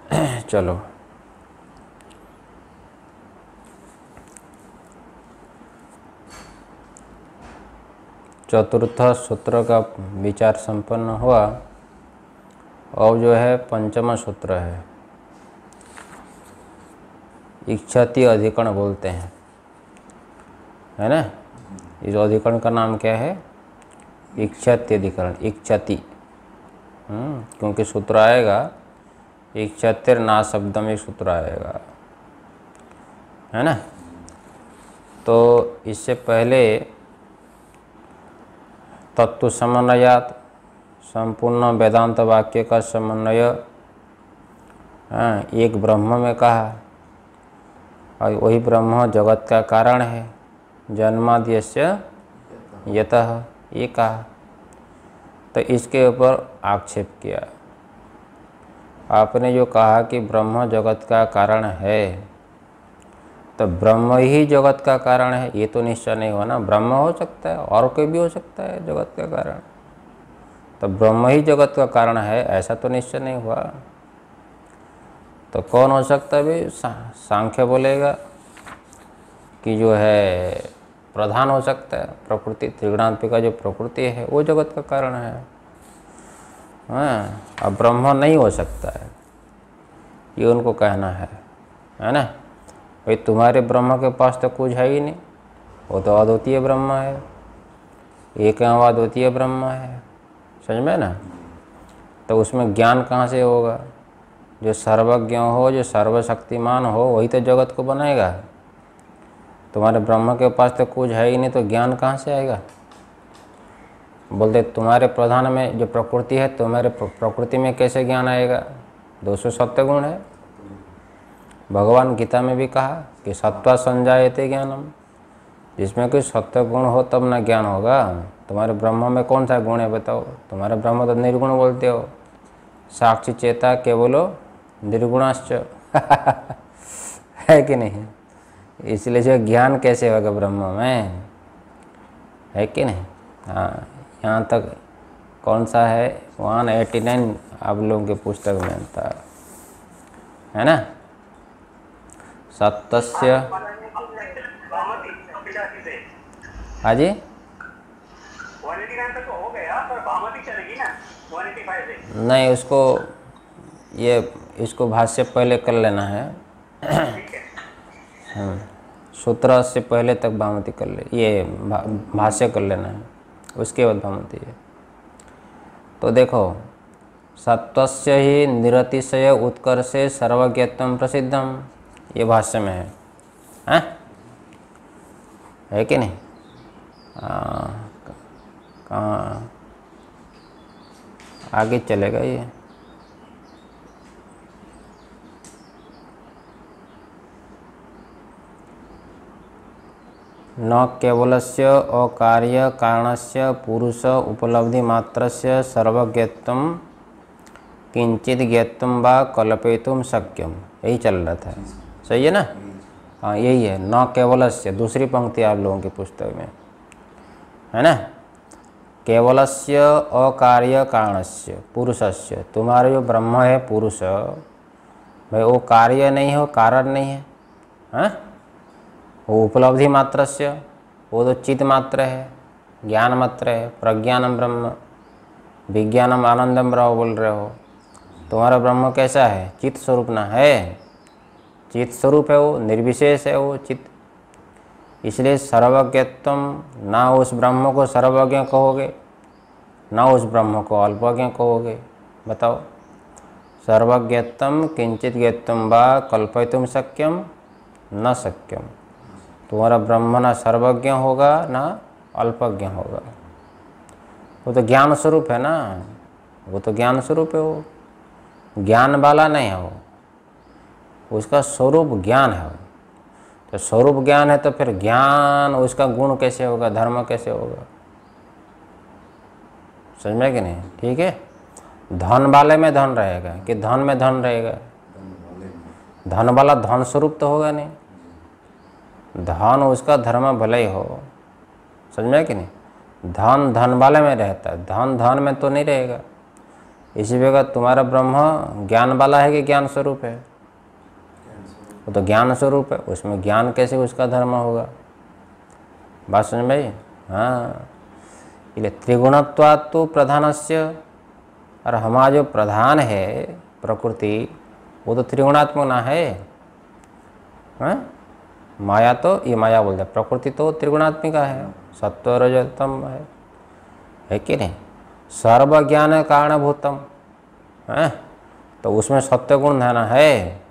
चलो चतुर्थ सूत्र का विचार संपन्न हुआ। और जो है पंचम सूत्र है, इच्छति अधिकरण बोलते हैं, है ना। इस अधिकरण का नाम क्या है? इच्छति अधिकरण। इच्छति क्योंकि सूत्र आएगा इच्छतिर ना शब्द में सूत्र आएगा, है ना। तो इससे पहले तत्व समन्वयात, संपूर्ण वेदांत वाक्य का समन्वय एक ब्रह्म में कहा, और वही ब्रह्म जगत का कारण है, जन्माद्यस्य यतः, ये कहा। तो इसके ऊपर आक्षेप किया। आपने जो कहा कि ब्रह्म जगत का कारण है, तो ब्रह्म ही जगत का कारण है, ये तो निश्चय नहीं हुआ ना। ब्रह्म हो सकता है और कोई भी हो सकता है जगत का कारण, तो ब्रह्म ही जगत का कारण है ऐसा तो निश्चय नहीं हुआ। तो कौन हो सकता है भाई? सांख्य बोलेगा कि जो है प्रधान हो सकता है, प्रकृति, त्रिगुणात्मिका जो प्रकृति है वो जगत का कारण है। हाँ, अब ब्रह्म नहीं हो सकता है, ये उनको कहना है ना। भाई तुम्हारे ब्रह्म के पास तो कुछ है ही नहीं, वो तो अद्वितीय ब्रह्म है, एक अद्वितीय ब्रह्म है, समझ में ना। तो उसमें ज्ञान कहाँ से होगा? जो सर्वज्ञ हो, जो सर्वशक्तिमान हो, वही तो जगत को बनाएगा। तुम्हारे ब्रह्म के पास तो कुछ है ही नहीं, तो ज्ञान कहाँ से आएगा? बोलते तुम्हारे प्रधान में जो प्रकृति है, तुम्हारे प्रकृति में कैसे ज्ञान आएगा? 270 गुण है। भगवान गीता में भी कहा कि सत्वा संजायते ज्ञानम, जिसमें कोई सत्व गुण हो तब ना ज्ञान होगा। तुम्हारे ब्रह्म में कौन सा गुण है बताओ? तुम्हारे ब्रह्म तो निर्गुण बोलते हो, साक्षी चेता केवलो निर्गुणाश्च है कि नहीं? इसलिए जो ज्ञान कैसे होगा ब्रह्म में, है कि नहीं? हाँ, यहाँ तक कौन सा है? 189 आप लोगों के पुस्तक में था, है ना। सत्यस्य, हाँ जी, 189 तक तो हो गया, पर भामती चलेगी ना 185 से? नहीं, उसको ये इसको भाष्य पहले कर लेना है। सूत्र से पहले तक भामती कर ले, ये भाष्य कर लेना है, उसके बाद भामती है। तो देखो, सत्वस्य ही निरतिशय उत्कर्षे सर्वज्ञत्वं प्रसिद्धम, ये भाष्य में है कि नहीं? कहाँ आगे चलेगा ये? न केवलस्य अकार्य कारणस्य पुरुष उपलब्धि मात्रस्य सर्वज्ञत्वं किंचित ज्ञत्वं वा कल्पयितुं शक्यम, यही चल रहा था, सही है ना। हाँ, यही है, न केवलस्य, दूसरी पंक्ति आप लोगों की पुस्तक में है ना। केवलस्य अकार्य कारणस्य पुरुषस्य, तुम्हारा जो ब्रह्म है पुरुष, भाई वो कार्य नहीं है, वो कारण नहीं है, हाँ? वो उपलब्धि मात्रस्य, वो तो चित्त मात्र है, ज्ञान मात्र है, प्रज्ञानम ब्रह्म, विज्ञानम आनंदम ब्रह्म बोल रहे हो। तुम्हारा ब्रह्म कैसा है? चित्त स्वरूप ना है, चित्त स्वरूप है, वो निर्विशेष है, वो चित्त। इसलिए सर्वज्ञत्वम, ना उस ब्रह्म को सर्वज्ञ कहोगे, ना उस ब्रह्म को अल्पज्ञ कहोगे। बताओ, सर्वज्ञत्वम किंचित ज्ञत्वम वा कल्पयितुम शक्यम न शक्यम। तुम्हारा ब्रह्म ना सर्वज्ञ होगा ना अल्पज्ञ होगा, वो तो ज्ञान स्वरूप है ना, वो तो ज्ञान स्वरूप है, वो ज्ञान वाला नहीं है, वो उसका स्वरूप ज्ञान है। तो स्वरूप ज्ञान है तो फिर ज्ञान उसका गुण कैसे होगा, धर्म कैसे होगा? समझ में कि नहीं? ठीक है, धन वाले में धन रहेगा कि धन में धन रहेगा? धन वाला धन स्वरूप तो होगा नहीं, धन उसका धर्म भले ही हो, समझ में कि नहीं? धन धन वाले में रहता है, धन धन में तो नहीं रहेगा। इसी प्रकार तुम्हारा ब्रह्म ज्ञान वाला है कि ज्ञान स्वरूप है? वो तो ज्ञान स्वरूप है, उसमें ज्ञान कैसे उसका धर्म होगा? बात समझ में आई? हाँ, इसलिए त्रिगुणत्वात् तो प्रधानस्य, और हमारा जो प्रधान है प्रकृति वो तो त्रिगुणात्मक ना है। हाँ? माया तो, ये माया बोलते हैं, प्रकृति तो त्रिगुणात्मिका है, सत्व रजतम है कि नहीं? सर्व ज्ञान कारणभूतम है, तो उसमें सत्य गुण रहना है।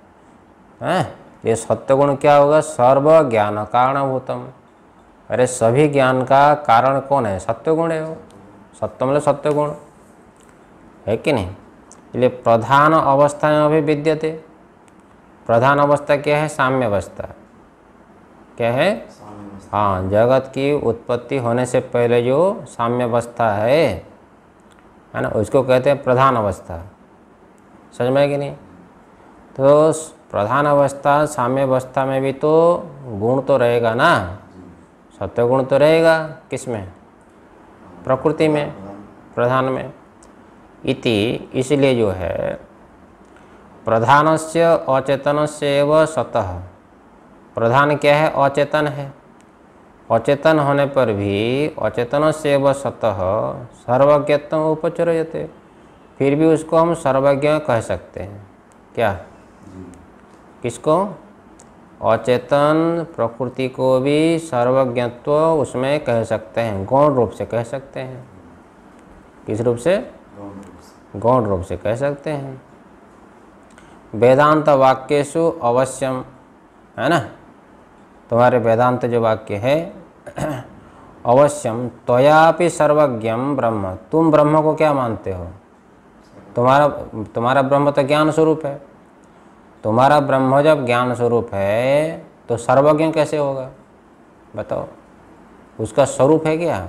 ये सत्य गुण क्या होगा? सर्व ज्ञान कारणभूतम। अरे सभी ज्ञान का कारण कौन है? सत्य गुण है। वो सत्य मतलब सत्य गुण है कि नहीं? इसलिए प्रधान अवस्था में अभी विद्यते। प्रधान अवस्था क्या है? साम्य अवस्था। क्या है? हाँ, जगत की उत्पत्ति होने से पहले जो साम्य अवस्था है ना, उसको कहते हैं प्रधान अवस्था। समझ में है कि नहीं? तो प्रधान अवस्था, साम्य अवस्था में भी तो गुण तो रहेगा ना, सत्य गुण तो रहेगा। किसमें? प्रकृति में, प्रधान में। इति, इसलिए जो है प्रधानस्य अचेतनस्य एव सतः। प्रधान क्या है? अचेतन है। अचेतन होने पर भी अचेतनस्य एव सतः सर्वज्ञत्वम उपचर्यते, फिर भी उसको हम सर्वज्ञ कह सकते हैं। क्या? किसको? अचेतन प्रकृति को भी सर्वज्ञत्व उसमें कह सकते हैं, गौण रूप से कह सकते हैं। किस रूप से? गौण रूप से कह सकते हैं। वेदांत वाक्येषु अवश्यम, है ना? तुम्हारे वेदांत जो वाक्य है अवश्यम त्वयापि सर्वज्ञम ब्रह्म, तुम ब्रह्म को क्या मानते हो? तुम्हारा ब्रह्म तो ज्ञान स्वरूप है। तुम्हारा ब्रह्म जब ज्ञान स्वरूप है तो सर्वज्ञ कैसे होगा? बताओ, उसका स्वरूप है क्या?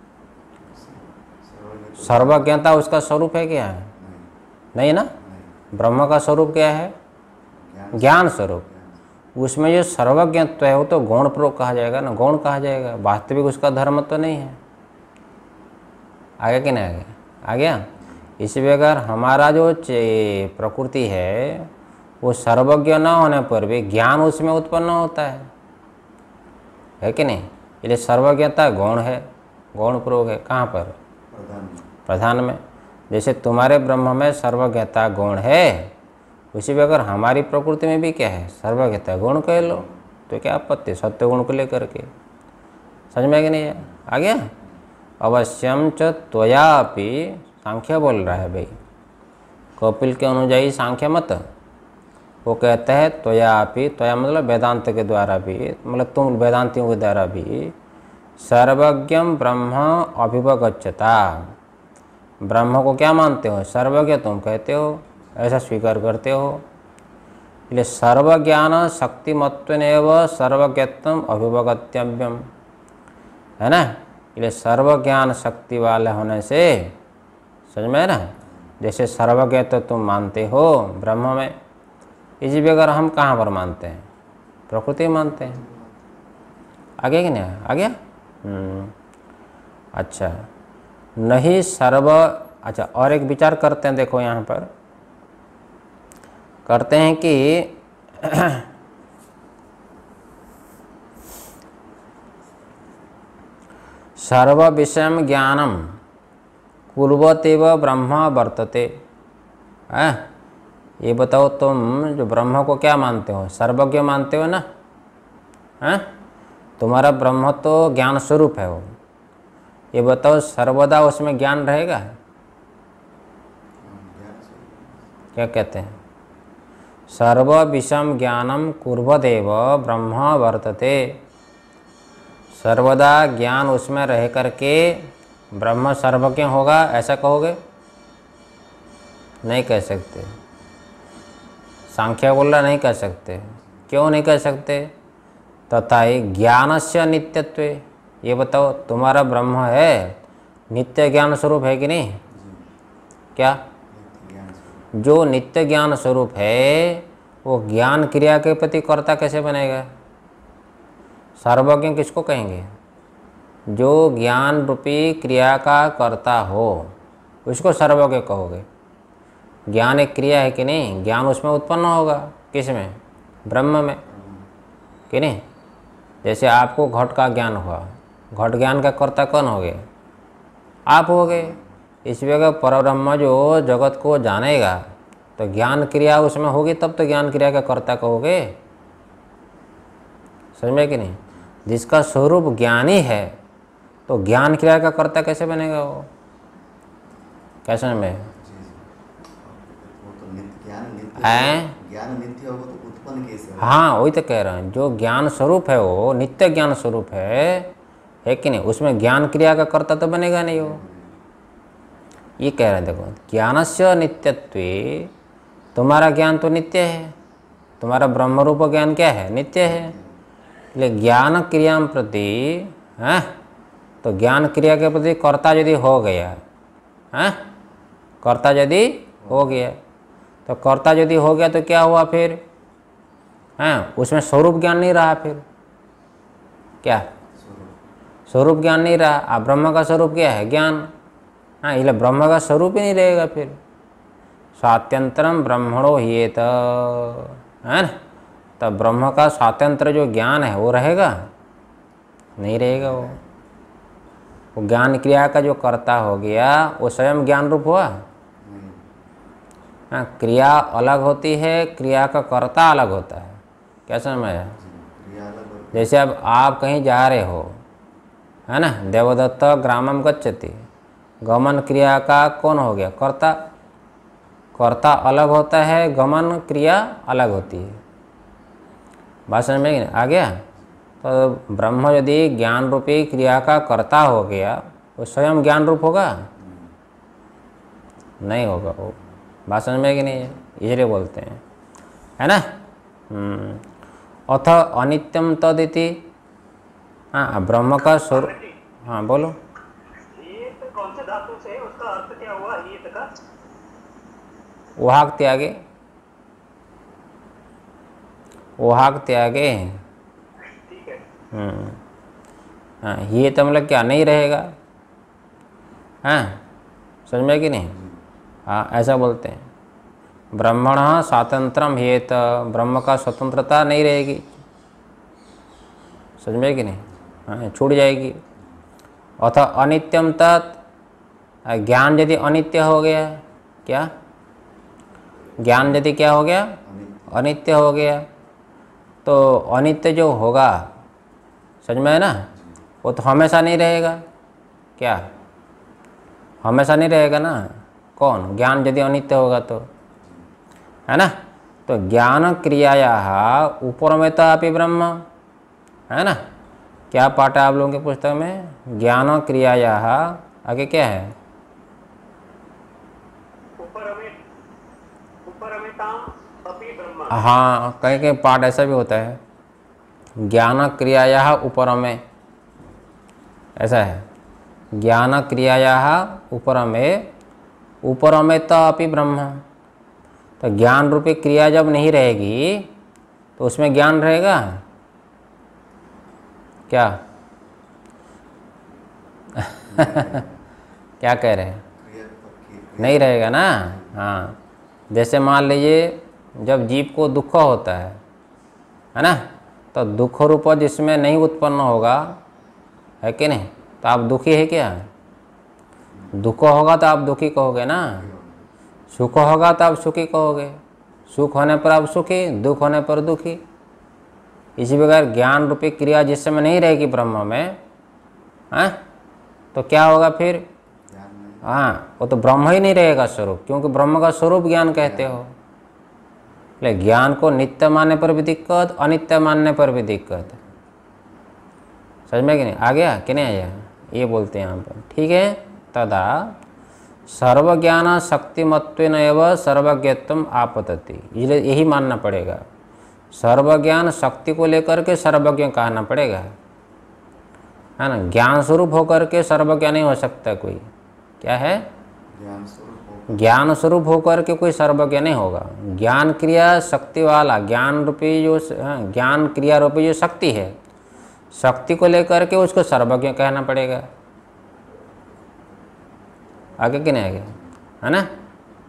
सर्वज्ञता उसका स्वरूप है क्या? नहीं ना। ब्रह्म का स्वरूप क्या है? ज्ञान स्वरूप। उसमें जो सर्वज्ञत्व है वो तो गौण पूर्वक कहा जाएगा ना, गौण कहा जाएगा, वास्तविक उसका धर्म तो नहीं है। आगे कि नहीं आगे? आ गया? इसी प्रकार हमारा जो प्रकृति है वो सर्वज्ञ न होने पर भी ज्ञान उसमें उत्पन्न होता है कि नहीं? इसलिए सर्वज्ञता गौण है, गौण पूर्वक है। कहाँ पर? प्रधान में। जैसे तुम्हारे ब्रह्म में सर्वज्ञता गौण है, उसी प्रकार हमारी प्रकृति में भी क्या है? सर्वज्ञता गुण कह लो, तो क्या आपत्ति? सत्य गुण को लेकर के। समझ में कि नहीं? आ गया? अवश्यम च त्वयापि, सांख्य बोल रहा है भाई, कपिल के अनुयायी सांख्य मत। वो कहता है त्वयापि, त्वया मतलब वेदांत के द्वारा भी, मतलब तुम वेदांतियों के द्वारा भी, सर्वज्ञम ब्रह्म अभिवगच्छता, ब्रह्म को क्या मानते हो? सर्वज्ञ तुम कहते हो, ऐसा स्वीकार करते हो। इसलिए सर्वज्ञान शक्तिमत्वेनैव सर्वज्ञत्वम अभिवगत्यव्यम, है ना? इसलिए सर्वज्ञान शक्ति वाले होने से, समझ में है ना? जैसे सर्वज्ञत्व तुम मानते हो ब्रह्म में, इसी प्रकार हम कहाँ पर मानते हैं? प्रकृति मानते हैं। आगे कि नहीं? आ गया? अच्छा, नहीं सर्व। अच्छा, और एक विचार करते हैं, देखो यहाँ पर करते हैं कि सर्व विषयम ज्ञानम कुर्वतेव ब्रह्म वर्तते। ये बताओ, तुम जो ब्रह्म को क्या मानते हो? सर्वज्ञ मानते हो ना? तुम्हारा ब्रह्म तो ज्ञान स्वरूप है वो। ये बताओ, सर्वदा उसमें ज्ञान रहेगा? क्या कहते हैं? सर्व विषम ज्ञानम कुर्वदेव ब्रह्म वर्तते, सर्वदा ज्ञान उसमें रह करके ब्रह्म सर्वज्ञ होगा, ऐसा कहोगे? नहीं कह सकते। सांख्य बोल रहा नहीं कह सकते। क्यों नहीं कह सकते? तथा ज्ञानस्य नित्यत्व, ये बताओ, तुम्हारा ब्रह्म है नित्य ज्ञान स्वरूप है कि नहीं? क्या? जो नित्य ज्ञान स्वरूप है वो ज्ञान क्रिया के प्रति कर्ता कैसे बनेगा? सर्वज्ञ किसको कहेंगे? जो ज्ञान रूपी क्रिया का कर्ता हो उसको सर्वज्ञ कहोगे। ज्ञान एक क्रिया है कि नहीं? ज्ञान उसमें उत्पन्न होगा, किस में? ब्रह्म में, कि नहीं? जैसे आपको घट का ज्ञान हुआ, घट ज्ञान का कर्ता कौन हो गए? आप हो गए। इस जगह परब्रह्म जो जगत को जानेगा तो ज्ञान क्रिया उसमें होगी, तब तो ज्ञान क्रिया का कर्ता कहोगे। समझ में कि नहीं? जिसका स्वरूप ज्ञानी है तो ज्ञान क्रिया का कर्ता कैसे बनेगा वो? कैसे में? वो तो नित्य ज्ञान हैं? ज्ञान नित्य होगा तो उत्पन्न कैसे होगा? हाँ, वही तो कह रहे हैं, जो ज्ञान स्वरूप है वो नित्य ज्ञान स्वरूप है कि नहीं? उसमें ज्ञान क्रिया का कर्ता तो बनेगा नहीं वो। ये कह रहे हैं, देखो, ज्ञानस्य नित्यत्वे, तुम्हारा ज्ञान तो नित्य है, तुम्हारा ब्रह्मरूप ज्ञान क्या है? नित्य है। इसलिए ज्ञान क्रिया प्रति हैं, तो ज्ञान क्रिया के प्रति कर्ता यदि हो गया हैं, कर्ता यदि हो गया तो कर्ता यदि हो गया तो क्या हुआ फिर? हैं, उसमें स्वरूप ज्ञान नहीं रहा फिर। क्या स्वरूप ज्ञान नहीं रहा? अब ब्रह्म का स्वरूप क्या है? ज्ञान। हाँ, इसलिए ब्रह्म का स्वरूप ही नहीं रहेगा फिर। स्वात्यंतरम ब्रह्मणो ह्येत, है ना? तब ब्रह्म का स्वातंत्र जो ज्ञान है वो रहेगा? नहीं रहेगा। वो ज्ञान क्रिया का जो कर्ता हो गया वो स्वयं ज्ञान रूप हुआ। हाँ, क्रिया अलग होती है, क्रिया का कर्ता अलग होता है। क्या समझ आया? जैसे अब आप कहीं जा रहे हो, है ना? देवदत्त ग्रामम गच्छति, गमन क्रिया का कौन हो गया? कर्ता। कर्ता अलग होता है, गमन क्रिया अलग होती है। बात समझ में आ गया? तो ब्रह्म यदि ज्ञान रूपी क्रिया का कर्ता हो गया वो स्वयं ज्ञान रूप होगा? नहीं होगा वो। बात समझ में कि नहीं है? इसलिए बोलते हैं, है ना? अथ अनित्यम तदिति। हाँ, ब्रह्म का स्वरूप। हाँ बोलो। ये तो कौन से धातु से, उसका अर्थ क्या हुआ ये का? वाहक त्यागे, वाहक त्यागे। ठीक है। हाँ, ये तो मतलब क्या नहीं रहेगा? हाँ, समझ में कि नहीं? हाँ, ऐसा बोलते हैं, ब्रह्मण स्वातंत्रम हेत, ब्रह्म का स्वतंत्रता नहीं रहेगी। समझ में कि नहीं? हाँ, छूट जाएगी। अथ अनित्यम तत्, ज्ञान यदि अनित्य हो गया, क्या? ज्ञान यदि क्या हो गया? अनित्य हो गया, तो अनित्य जो होगा, समझ में है ना, वो तो हमेशा नहीं रहेगा। क्या? हमेशा नहीं रहेगा ना। कौन? ज्ञान यदि अनित्य होगा तो, है ना? तो ज्ञान क्रियाया उपरमेता अपि ब्रह्म, है ना? क्या पाठ है आप लोगों के पुस्तक में? ज्ञान क्रियाया आगे क्या है? हाँ, कहीं कहीं पाठ ऐसा भी होता है, ज्ञान क्रियाया उपरमे, ऐसा है, ज्ञान क्रियाया उपरमे, उपरमेत अपि ब्रह्म। तो ज्ञान रूपी क्रिया जब नहीं रहेगी तो उसमें ज्ञान रहेगा? क्या? क्या कह रहे हैं? नहीं रहेगा ना। हाँ, जैसे मान लीजिए जब जीव को दुख होता है ना, तो दुख रूप जिसमें नहीं उत्पन्न होगा, है कि नहीं? तो आप दुखी है क्या? दुख होगा तो आप दुखी कहोगे ना, सुख होगा तो आप सुखी कहोगे, सुख होने पर आप सुखी, दुख होने पर दुखी। इसी प्रकार ज्ञान रूपी क्रिया जिस समय नहीं रहेगी ब्रह्म में, हाँ, तो क्या होगा फिर? हाँ, वो तो ब्रह्म ही नहीं रहेगा स्वरूप, क्योंकि ब्रह्म का स्वरूप ज्ञान कहते हो। लेकिन ज्ञान को नित्य मानने पर भी दिक्कत, अनित्य मानने पर भी दिक्कत। समझ में कि नहीं? आ गया कि नहीं आया? ये बोलते हैं यहाँ पर, ठीक है। तदा सर्वज्ञान शक्तिमत्वेन एव सर्वज्ञत्वम आपतति, इसलिए यही मानना पड़ेगा, सर्वज्ञान शक्ति को लेकर के सर्वज्ञ कहना पड़ेगा, है ना? ज्ञान स्वरूप होकर के सर्वज्ञ नहीं हो सकता कोई। क्या है? ज्ञान स्वरूप होकर के कोई सर्वज्ञ नहीं होगा। ज्ञान क्रिया शक्ति वाला, ज्ञान रूपी जो ज्ञान क्रिया रूपी जो शक्ति है, शक्ति को लेकर के उसको सर्वज्ञ कहना पड़ेगा। आगे कि नहीं आगे, है ना?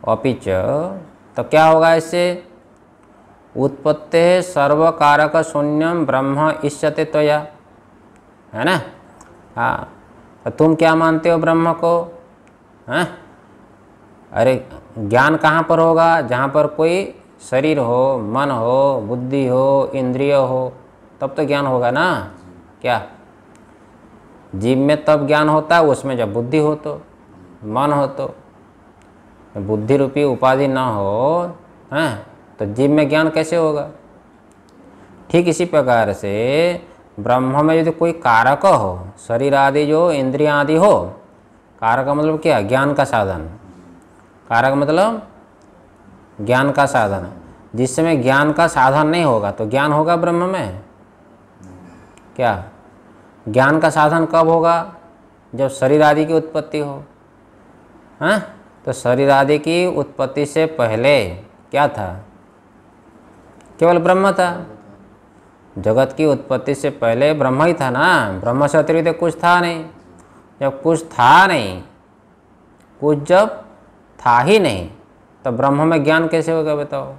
अपिच, तो क्या होगा इससे? उत्पत्ते सर्वकारक शून्यम ब्रह्म इष्यते त्वया, है ना। हाँ, तो तुम क्या मानते हो ब्रह्म को? हैं? अरे ज्ञान कहाँ पर होगा? जहाँ पर कोई शरीर हो, मन हो, बुद्धि हो, इंद्रिय हो, तब तो ज्ञान होगा ना। क्या जीव में तब ज्ञान होता है? उसमें जब बुद्धि हो, तो मन हो, तो बुद्धि रूपी उपाधि ना हो, हैं, तो जीव में ज्ञान कैसे होगा? ठीक इसी प्रकार से ब्रह्म में यदि कोई कारक हो, शरीर आदि जो इंद्रियां आदि हो, कारक मतलब क्या? ज्ञान का साधन। कारक मतलब ज्ञान का साधन। जिस समय ज्ञान का साधन नहीं होगा तो ज्ञान होगा ब्रह्म में? क्या ज्ञान का साधन कब होगा? जब शरीर आदि की उत्पत्ति हो। हाँ, तो शरीर आदि की उत्पत्ति से पहले क्या था? केवल ब्रह्म था। जगत की उत्पत्ति से पहले ब्रह्म ही था ना। ब्रह्म से अतिरिक्त कुछ था नहीं। जब कुछ था नहीं, कुछ जब था ही नहीं, तो ब्रह्म में ज्ञान कैसे होगा बताओ?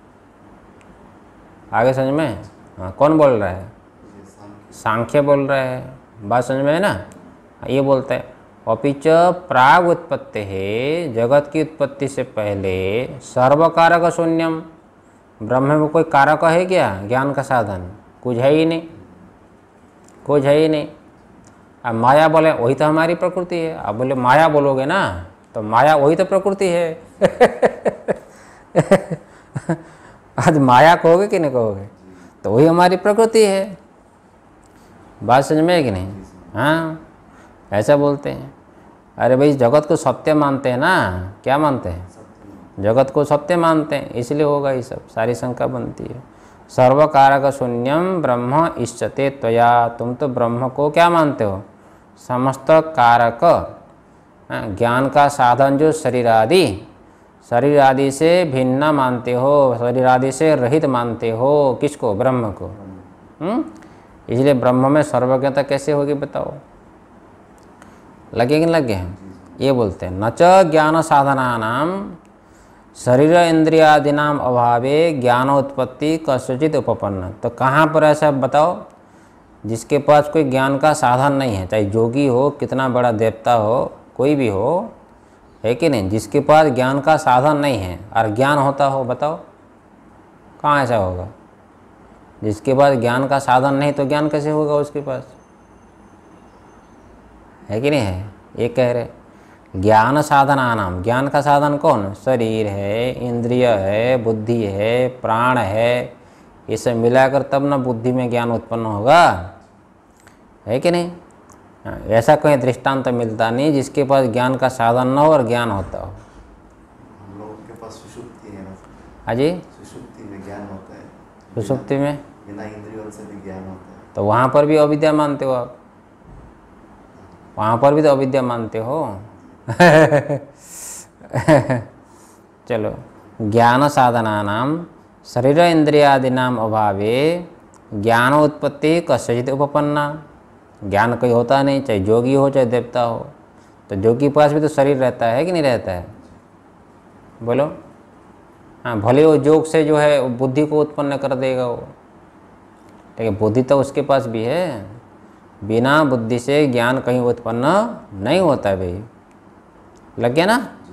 आगे समझ में? हाँ, कौन बोल रहा है? सांख्य बोल रहा है। बात समझ में है ना। ये बोलते हैं अपिच प्राग उत्पत्ति है, जगत की उत्पत्ति से पहले सर्वकारक शून्यम, ब्रह्म में कोई कारक है क्या? ज्ञान का साधन कुछ है ही नहीं, कुछ है ही नहीं। अब माया बोले वही तो हमारी प्रकृति है। अब बोले माया बोलोगे ना, तो माया वही तो प्रकृति है। आज माया कहोगे कि नहीं कहोगे? तो वही हमारी प्रकृति है। बात समझ में है कि नहीं? हाँ, ऐसा बोलते हैं। अरे भाई जगत को सत्य मानते हैं ना। क्या मानते हैं? जगत को सत्य मानते हैं, इसलिए होगा ये सब, सारी शंका बनती है। सर्वकारक शून्यम ब्रह्म इष्यते त्वया, तुम तो ब्रह्म को क्या मानते हो? समस्त कारक, ज्ञान का साधन जो शरीर आदि से भिन्न मानते हो, शरीर आदि से रहित मानते हो। किसको? ब्रह्म को। इसलिए ब्रह्म में सर्वज्ञता कैसे होगी बताओ? लगे कि नहीं लगे? ये बोलते हैं न च ज्ञान साधनानाम शरीर इंद्रियादिनाम अभावे ज्ञानोत्पत्ति कस्यचित उपपन्न। तो कहाँ पर ऐसा बताओ? जिसके पास कोई ज्ञान का साधन नहीं है, चाहे जोगी हो, कितना बड़ा देवता हो, कोई भी हो, है कि नहीं, जिसके पास ज्ञान का साधन नहीं है और ज्ञान होता हो, बताओ कहाँ ऐसा होगा? जिसके पास ज्ञान का साधन नहीं तो ज्ञान कैसे होगा उसके पास? है कि नहीं है? ये कह रहे ज्ञान साधना नाम, ज्ञान का साधन कौन? शरीर है, इंद्रिय है, बुद्धि है, प्राण है, ये सब मिलाकर तब ना बुद्धि में ज्ञान उत्पन्न होगा। है कि नहीं? ऐसा कोई दृष्टांत तो मिलता नहीं जिसके पास ज्ञान का साधन न हो और ज्ञान होता हो। हम लोगों के पास सुषुप्ति है ना। हाँ जी, सुषुप्ति में ज्ञान होता है। सुषुप्ति में बिना इंद्रियों से भी ज्ञान होता है। तो वहाँ पर भी अविद्या मानते हो आप? वहाँ पर भी तो अविद्या मानते हो। चलो, ज्ञान साधनानाम शरीर इंद्रियादिनाम अभावे ज्ञान उत्पत्ति कस्यचित् उपपन्ना। ज्ञान कोई होता नहीं, चाहे जोगी हो चाहे देवता हो। तो जोगी के पास भी तो शरीर रहता है कि नहीं रहता है? बोलो। हाँ, भले वो जोग से जो है बुद्धि को उत्पन्न कर देगा वो, लेकिन बुद्धि तो उसके पास भी है। बिना बुद्धि से ज्ञान कहीं उत्पन्न नहीं होता भाई। लग गया ना?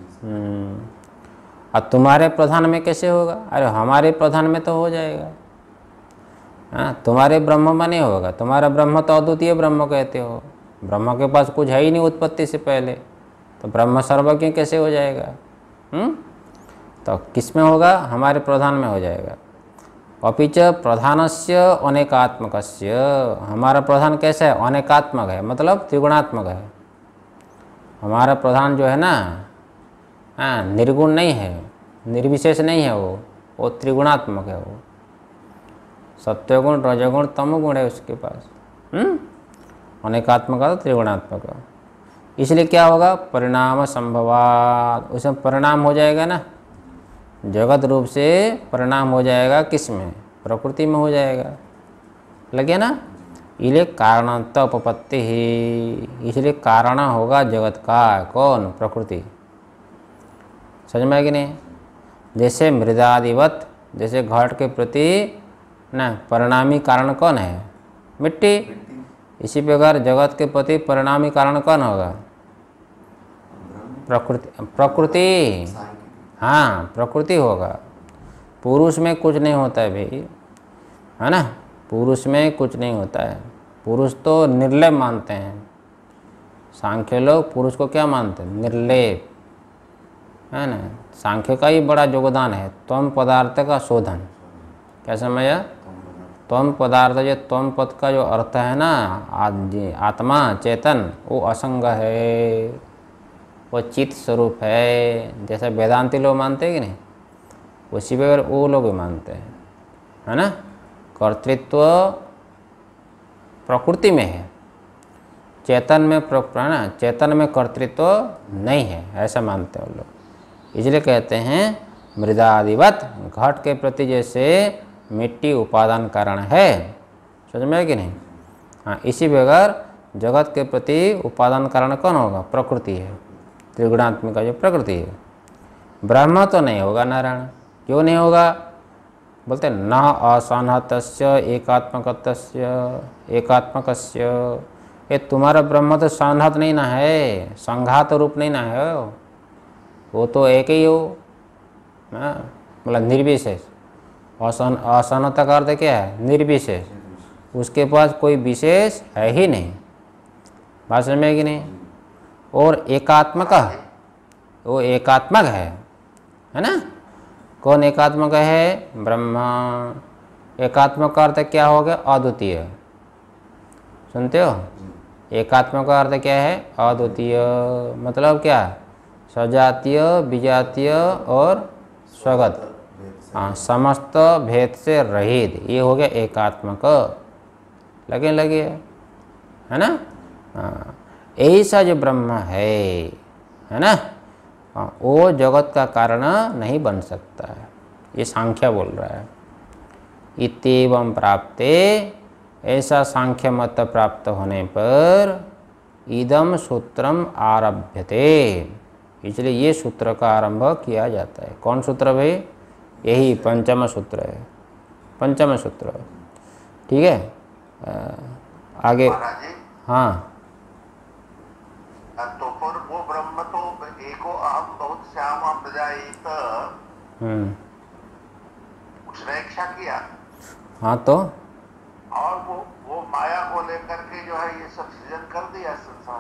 अब तुम्हारे प्रधान में कैसे होगा? अरे हमारे प्रधान में तो हो जाएगा। हाँ, तुम्हारे ब्रह्म में नहीं होगा। तुम्हारा ब्रह्म तो अद्वितीय ब्रह्म कहते हो। ब्रह्म के पास कुछ है ही नहीं उत्पत्ति से पहले, तो ब्रह्म सर्वज्ञ कैसे हो जाएगा? तो किस में होगा? हमारे प्रधान में हो जाएगा। अपिच प्रधानस्य अनेकात्मकस्य, हमारा प्रधान कैसा है? अनेकात्मक है, मतलब त्रिगुणात्मक है। हमारा प्रधान जो है ना, हाँ, निर्गुण नहीं है, निर्विशेष नहीं है, वो त्रिगुणात्मक है। वो सत्वगुण, रजोगुण, तमोगुण है उसके पास। अनेकात्मक का तो त्रिगुणात्मक। इसलिए क्या होगा? परिणाम संभवात, उसमें परिणाम हो जाएगा ना, जगत रूप से परिणाम हो जाएगा। किस में? प्रकृति में हो जाएगा। लगे ना? इसलिए कारणत उपपत्ति ही, इसलिए कारण होगा जगत का। कौन? प्रकृति। समझ में है कि नहीं? जैसे मृदादिवत, जैसे घट के प्रति ना परिणामी कारण कौन है? मिट्टी। इसी प्रकार जगत के प्रति परिणामी कारण कौन होगा? प्रकृति। हाँ, प्रकृति होगा। पुरुष में कुछ नहीं होता है भाई, है ना? पुरुष में कुछ नहीं होता है। पुरुष तो निर्लेप मानते हैं। सांख्य लोग पुरुष को क्या मानते हैं? निर्लेप, है ना? सांख्य का ही बड़ा योगदान है त्वम पदार्थ का शोधन। क्या समझा? त्वम पदार्थ, जो त्वम पद का जो अर्थ है ना, आत्मा चेतन, वो असंग है, वो चित्त स्वरूप है। जैसा वेदांती लोग मानते हैं कि नहीं, उसी प्रकार वो लोग भी मानते हैं, है ना? कर्तृत्व प्रकृति में है, चेतन में है ना, चेतन में कर्तृत्व नहीं है, ऐसा मानते हैं वो लोग। इसलिए कहते हैं मृदादिवत, घट के प्रति जैसे मिट्टी उपादान कारण है, समझ में है कि नहीं? हाँ, इसी प्रकार जगत के प्रति उपादान कारण कौन होगा? प्रकृति है, त्रिगुणात्मिका जो प्रकृति है। ब्रह्म तो नहीं होगा नारायण। क्यों नहीं होगा? बोलते न असंहतस्य एकात्मकस्य। ये तुम्हारा ब्रह्म तो संहत नहीं ना है, संघात रूप नहीं ना है, वो तो एक ही हो, मतलब निर्विशेष। असंहत का अर्थ क्या है? निर्विशेष, उसके पास कोई विशेष है ही नहीं। बात समझ में कि नहीं? और एकात्मक, वो एकात्मक है ना? कौन एकात्मक है? ब्रह्म। एकात्मक का अर्थ क्या हो गया? अद्वितीय। सुनते हो? एकात्मक का अर्थ क्या है? अद्वितीय। मतलब क्या? सजातीय, विजातीय और स्वगत, हाँ, समस्त भेद से रहित, ये हो गया एकात्मक। लगे है ना? हाँ, ऐसा जो ब्रह्म है ना, वो जगत का कारण नहीं बन सकता है, ये सांख्य बोल रहा है। इत्येवं प्राप्ते, ऐसा सांख्य मत प्राप्त होने पर इदम सूत्रम आरभ्यते, इसलिए ये सूत्र का आरंभ किया जाता है। कौन सूत्र भाई? यही पंचम सूत्र है, पंचम सूत्र। ठीक है, आगे। हाँ, तो फिर वो ब्रह्म तो एको अहम बहुत श्यामा प्रजायित, उसने इच्छा किया। हाँ, तो और वो माया को लेकर के जो है ये सब सृजन कर दिया संसार।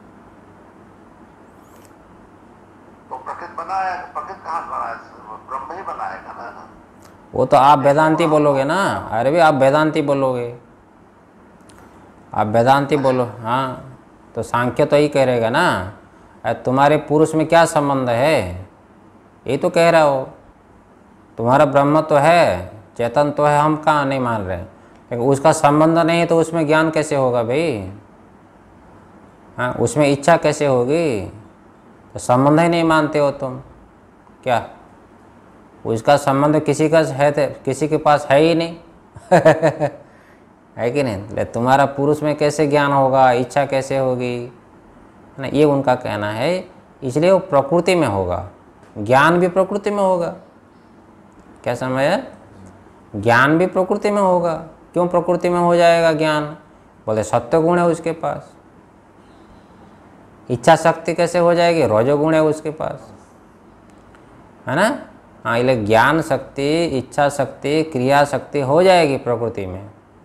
तो प्रकृति बनाया, प्रकृति कहाँ बनाया? ब्रह्म ही बनाएगा ना। वो तो आप वेदांती बोलोगे ना। अरे भी आप वेदांती बोलोगे, आप वेदांती बोलो। हाँ, तो सांख्य तो ही कह रहेगा ना, तुम्हारे पुरुष में क्या संबंध है, ये तो कह रहा हो। तुम्हारा ब्रह्म तो है, चेतन तो है, हम कहाँ नहीं मान रहे, लेकिन उसका संबंध नहीं है तो उसमें ज्ञान कैसे होगा भाई? हाँ, उसमें इच्छा कैसे होगी? तो संबंध ही नहीं मानते हो तुम क्या? उसका संबंध किसी का है, किसी के पास है ही नहीं है कि नहीं? तुम्हारा पुरुष में कैसे ज्ञान होगा, इच्छा कैसे होगी ना, ये उनका कहना है। इसलिए वो प्रकृति में होगा, ज्ञान भी प्रकृति में होगा। क्या समझ? ज्ञान भी प्रकृति में होगा। क्यों प्रकृति में हो जाएगा ज्ञान? बोले सत्य गुण है उसके पास। इच्छा शक्ति कैसे हो जाएगी? रजोगुण है उसके पास, है ना? हाँ, इसलिए ज्ञान शक्ति, इच्छा शक्ति, क्रिया शक्ति हो जाएगी प्रकृति में,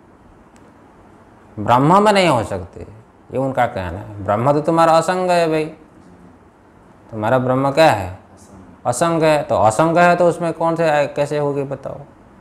ब्रह्म में नहीं हो सकती, ये उनका कहना है। ब्रह्म तो तुम्हारा असंग है भाई, तुम्हारा ब्रह्म क्या है? असंग है। तो असंग है तो उसमें कौन से कैसे होगी बताओ?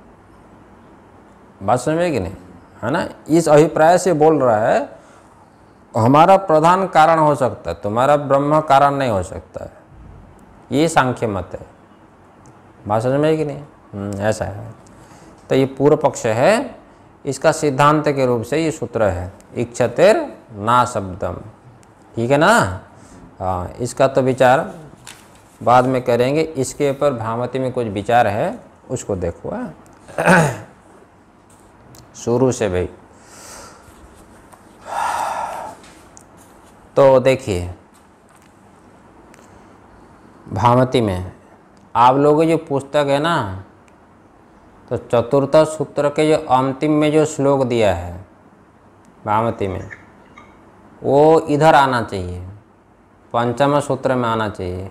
बात समझे कि नहीं? है ना? इस अभिप्राय से बोल रहा है हमारा प्रधान कारण हो सकता है, तुम्हारा ब्रह्म कारण नहीं हो सकता है, ये सांख्य मत है। बात समझ में कि नहीं? ऐसा है। तो ये पूर्व पक्ष है, इसका सिद्धांत के रूप से ये सूत्र है, इच्छतेर ना शब्दम। ठीक है ना? हाँ, इसका तो विचार बाद में करेंगे। इसके ऊपर भामती में कुछ विचार है, उसको देखो शुरू से भाई। तो देखिए भामती में आप लोगों की जो पुस्तक है ना, तो चतुर्थ सूत्र के जो अंतिम में जो श्लोक दिया है भामती में, वो इधर आना चाहिए, पंचम सूत्र में आना चाहिए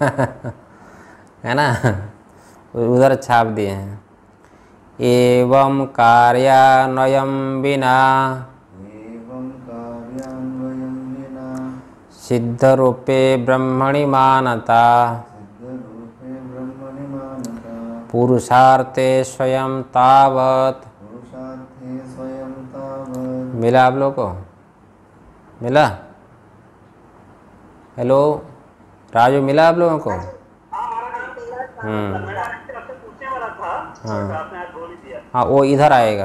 है ना, उधर छाप दिए हैं। एवं कार्यान्वयं विना एवं कार्यान्वयं विना सिद्ध रूपे ब्रह्मणि मानता सिद्धरूपे ब्रह्मणि मानता पुरुषार्थे स्वयं तावत्। पुरुषार्थे स्वयं तावत्। मिला आप लोग को? मिला? हेलो राजू, मिला आप लोगों को? मेरा आपसे पूछने वाला था, तो आपने आज बोल ही दिया। हाँ, वो इधर आएगा।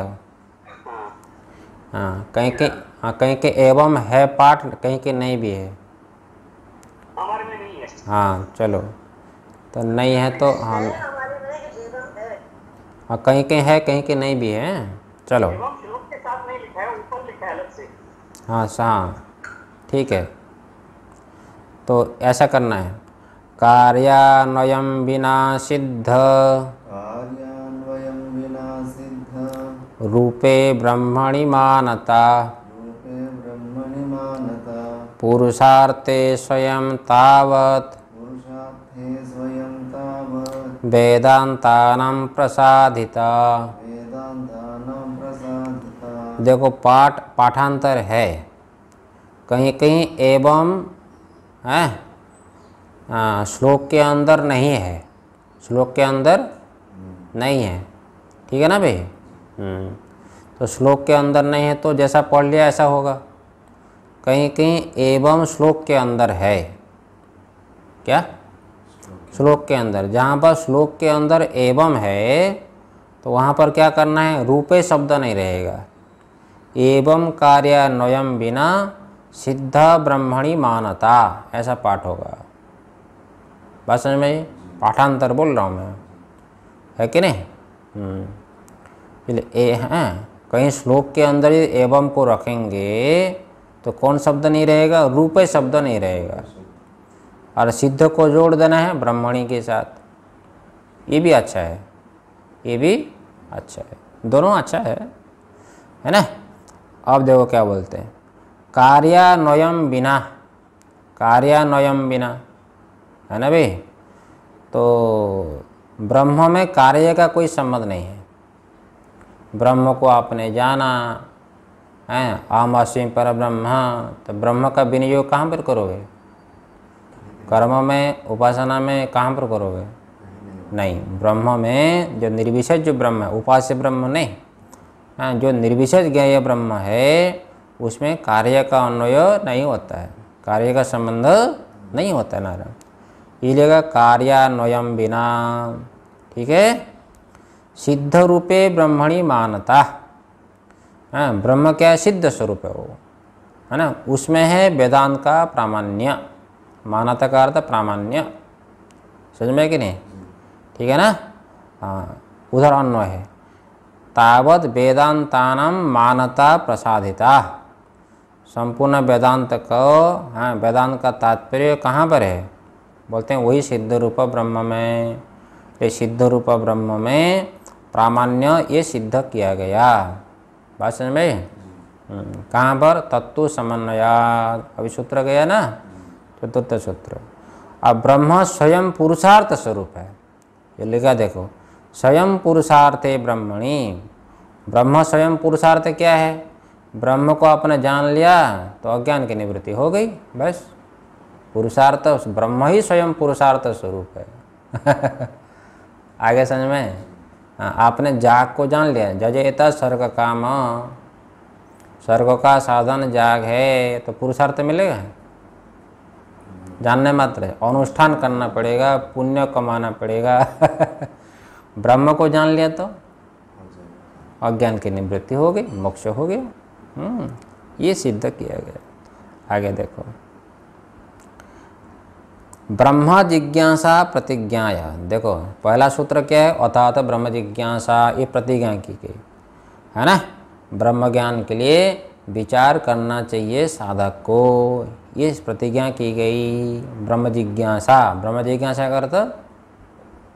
हाँ, कहीं के एवं है पाठ, कहीं के नहीं भी है। हमारे में नहीं है। हाँ चलो, तो नहीं है तो हाँ, हाँ कहीं के है, कहीं के नहीं भी है। चलो एवं श्लोक के साथ नहीं लिखा है, ऊपर लिखा है अलग से। हाँ ठीक है। तो ऐसा करना है, कार्यान्वयं विना सिद्ध कार्यान्वयं विना सिद्ध रूपे ब्रह्मणि मानता रूपे ब्रह्मणि मानता पुरुषार्थे स्वयं तावत् पुरुषार्थे स्वयं तावत् वेदांतानां प्रसादिता। वेदान्तानां प्रसादिता। देखो पाठांतर है, कहीं कहीं एवं है, श्लोक के अंदर नहीं है, श्लोक के अंदर नहीं है, ठीक है ना भाई। तो श्लोक के अंदर नहीं है तो जैसा पढ़ लिया ऐसा होगा। कहीं कहीं एवं श्लोक के अंदर है, क्या श्लोक के अंदर, जहाँ पर श्लोक के अंदर एवं है तो वहाँ पर क्या करना है, रूपे शब्द नहीं रहेगा। एवं कार्यान्वयं बिना सिद्ध ब्रह्मणि मानता, ऐसा पाठ होगा। बात समझ में? पाठांतर बोल रहा हूँ मैं, है कि नहीं? ए हैं, कहीं श्लोक के अंदर ही एवं को रखेंगे तो कौन शब्द नहीं रहेगा, रूपे शब्द नहीं रहेगा। और सिद्ध को जोड़ देना है ब्रह्मणि के साथ, ये भी अच्छा है, ये भी अच्छा है, दोनों अच्छा है ना। अब देखो क्या बोलते हैं, कार्यान्वयं बिना, कार्यान्वयं बिना, है ना भाई। तो ब्रह्म में कार्य का कोई संबंध नहीं है। ब्रह्म को आपने जाना है, अहम अस्मि परब्रह्म, तो ब्रह्म का विनियोग कहाँ पर करोगे? कर्म में, उपासना में, कहाँ पर करोगे? नहीं, ब्रह्म में जो निर्विशेष जो ब्रह्म है, उपास्य ब्रह्म नहीं, हाँ, जो निर्विशेष ज्ञेय ब्रह्म है उसमें कार्य का अन्वय नहीं होता है, कार्य का संबंध नहीं होता है नारायण। ये लेगा कार्यान्वयं बिना, ठीक है। सिद्ध रूपे ब्रह्मणि मानता, हाँ, ब्रह्म क्या है? सिद्ध स्वरूप है वो, है ना। उसमें है वेदांत का प्रामाण्य, मानता का अर्थ प्रामाण्य, समझ में कि नहीं? ठीक है ना। हाँ, उधर अन्वय है, तावत वेदांतानां मानता प्रसादिता। संपूर्ण वेदांत को, हाँ, वेदांत का तात्पर्य कहाँ पर है? बोलते हैं वही सिद्ध रूप ब्रह्म में। ये सिद्ध रूप ब्रह्म में प्रामाण्य ये सिद्ध किया गया। बात समझ में? कहाँ पर? तत्व समन्वयात्, अभी सूत्र गया ना, चतुर्थ सूत्र। अब ब्रह्म स्वयं पुरुषार्थ स्वरूप है, ये लिखा देखो, स्वयं पुरुषार्थे ब्रह्मणि। ब्रह्म स्वयं पुरुषार्थ क्या है? ब्रह्म को आपने जान लिया तो अज्ञान की निवृत्ति हो गई, बस। पुरुषार्थ ब्रह्म ही स्वयं पुरुषार्थ स्वरूप है आगे समझ में? हाँ, आपने जाग को जान लिया, जजेता स्वर्ग काम, स्वर्ग का साधन जाग है, तो पुरुषार्थ मिलेगा? जानने मात्र है, अनुष्ठान करना पड़ेगा, पुण्य कमाना पड़ेगा ब्रह्म को जान लिया तो अज्ञान की निवृत्ति हो गई, मोक्ष हो गया। ये सिद्ध किया गया। आगे देखो, ब्रह्म जिज्ञासा प्रतिज्ञाया। देखो पहला सूत्र क्या है? अर्थात ब्रह्म जिज्ञासा, ये प्रतिज्ञा की गई है ना। ब्रह्म ज्ञान के लिए विचार करना चाहिए साधक को, ये प्रतिज्ञा की गई। ब्रह्म जिज्ञासा, ब्रह्म जिज्ञासा का अर्थ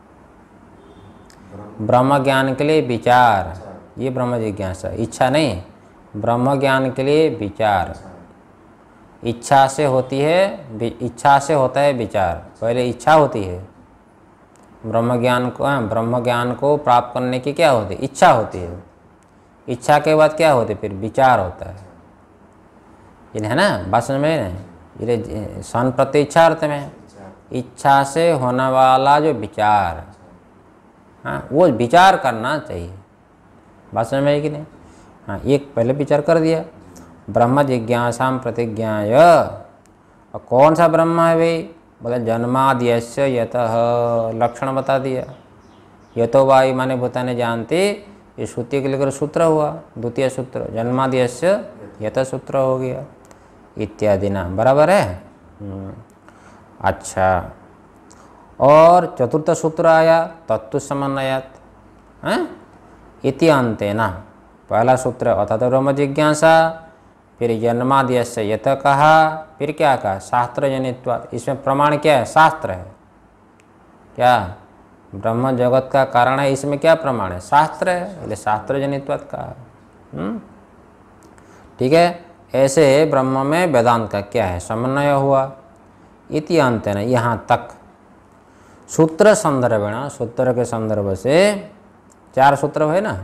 ब्रह्म ज्ञान के लिए विचार, ये ब्रह्म जिज्ञासा, इच्छा नहीं, ब्रह्म ज्ञान के लिए विचार। इच्छा से होती है, इच्छा से होता है विचार, पहले इच्छा होती है। ब्रह्म ज्ञान को प्राप्त करने की क्या होती है? इच्छा होती है। इच्छा के बाद क्या होती है? फिर विचार होता है। ये है ना, बात समझ में नहीं? ये सन प्रत्यय इच्छा अर्थ में, इच्छा से होने वाला जो विचार, हाँ, वो विचार करना चाहिए। बात समझ में है कि नहीं? हाँ, एक पहले विचार कर दिया, ब्रह्म जिज्ञासाम प्रतिज्ञाय। और कौन सा ब्रह्म है भाई? बोले जन्माद्यस्य यतः, लक्षण बता दिया। यतो वायु माने भूतानि जानते, ये श्रुति के लेकर सूत्र हुआ, द्वितीय सूत्र, जन्माद्यस्य यतः सूत्र हो गया, इत्यादि ना, बराबर है। अच्छा, और चतुर्थ सूत्र आया तत्व समन्वयात, हैं? इति अंतेना, पहला सूत्र अर्थात ब्रह्म जिज्ञासा, फिर जन्माद्यस्य यत कहा, फिर क्या कहा? शास्त्र जनित्वात्। इसमें प्रमाण क्या है? शास्त्र है। क्या? ब्रह्म जगत का कारण है, इसमें क्या प्रमाण है? शास्त्र है, इसलिए शास्त्र जनित्वात् कहा। ठीक है, ऐसे ब्रह्म में वेदांत का क्या है? समन्वय हुआ। इति अंतेन, यहाँ तक। सूत्र संदर्भेण, सूत्र के संदर्भ से 4 सूत्र है ना।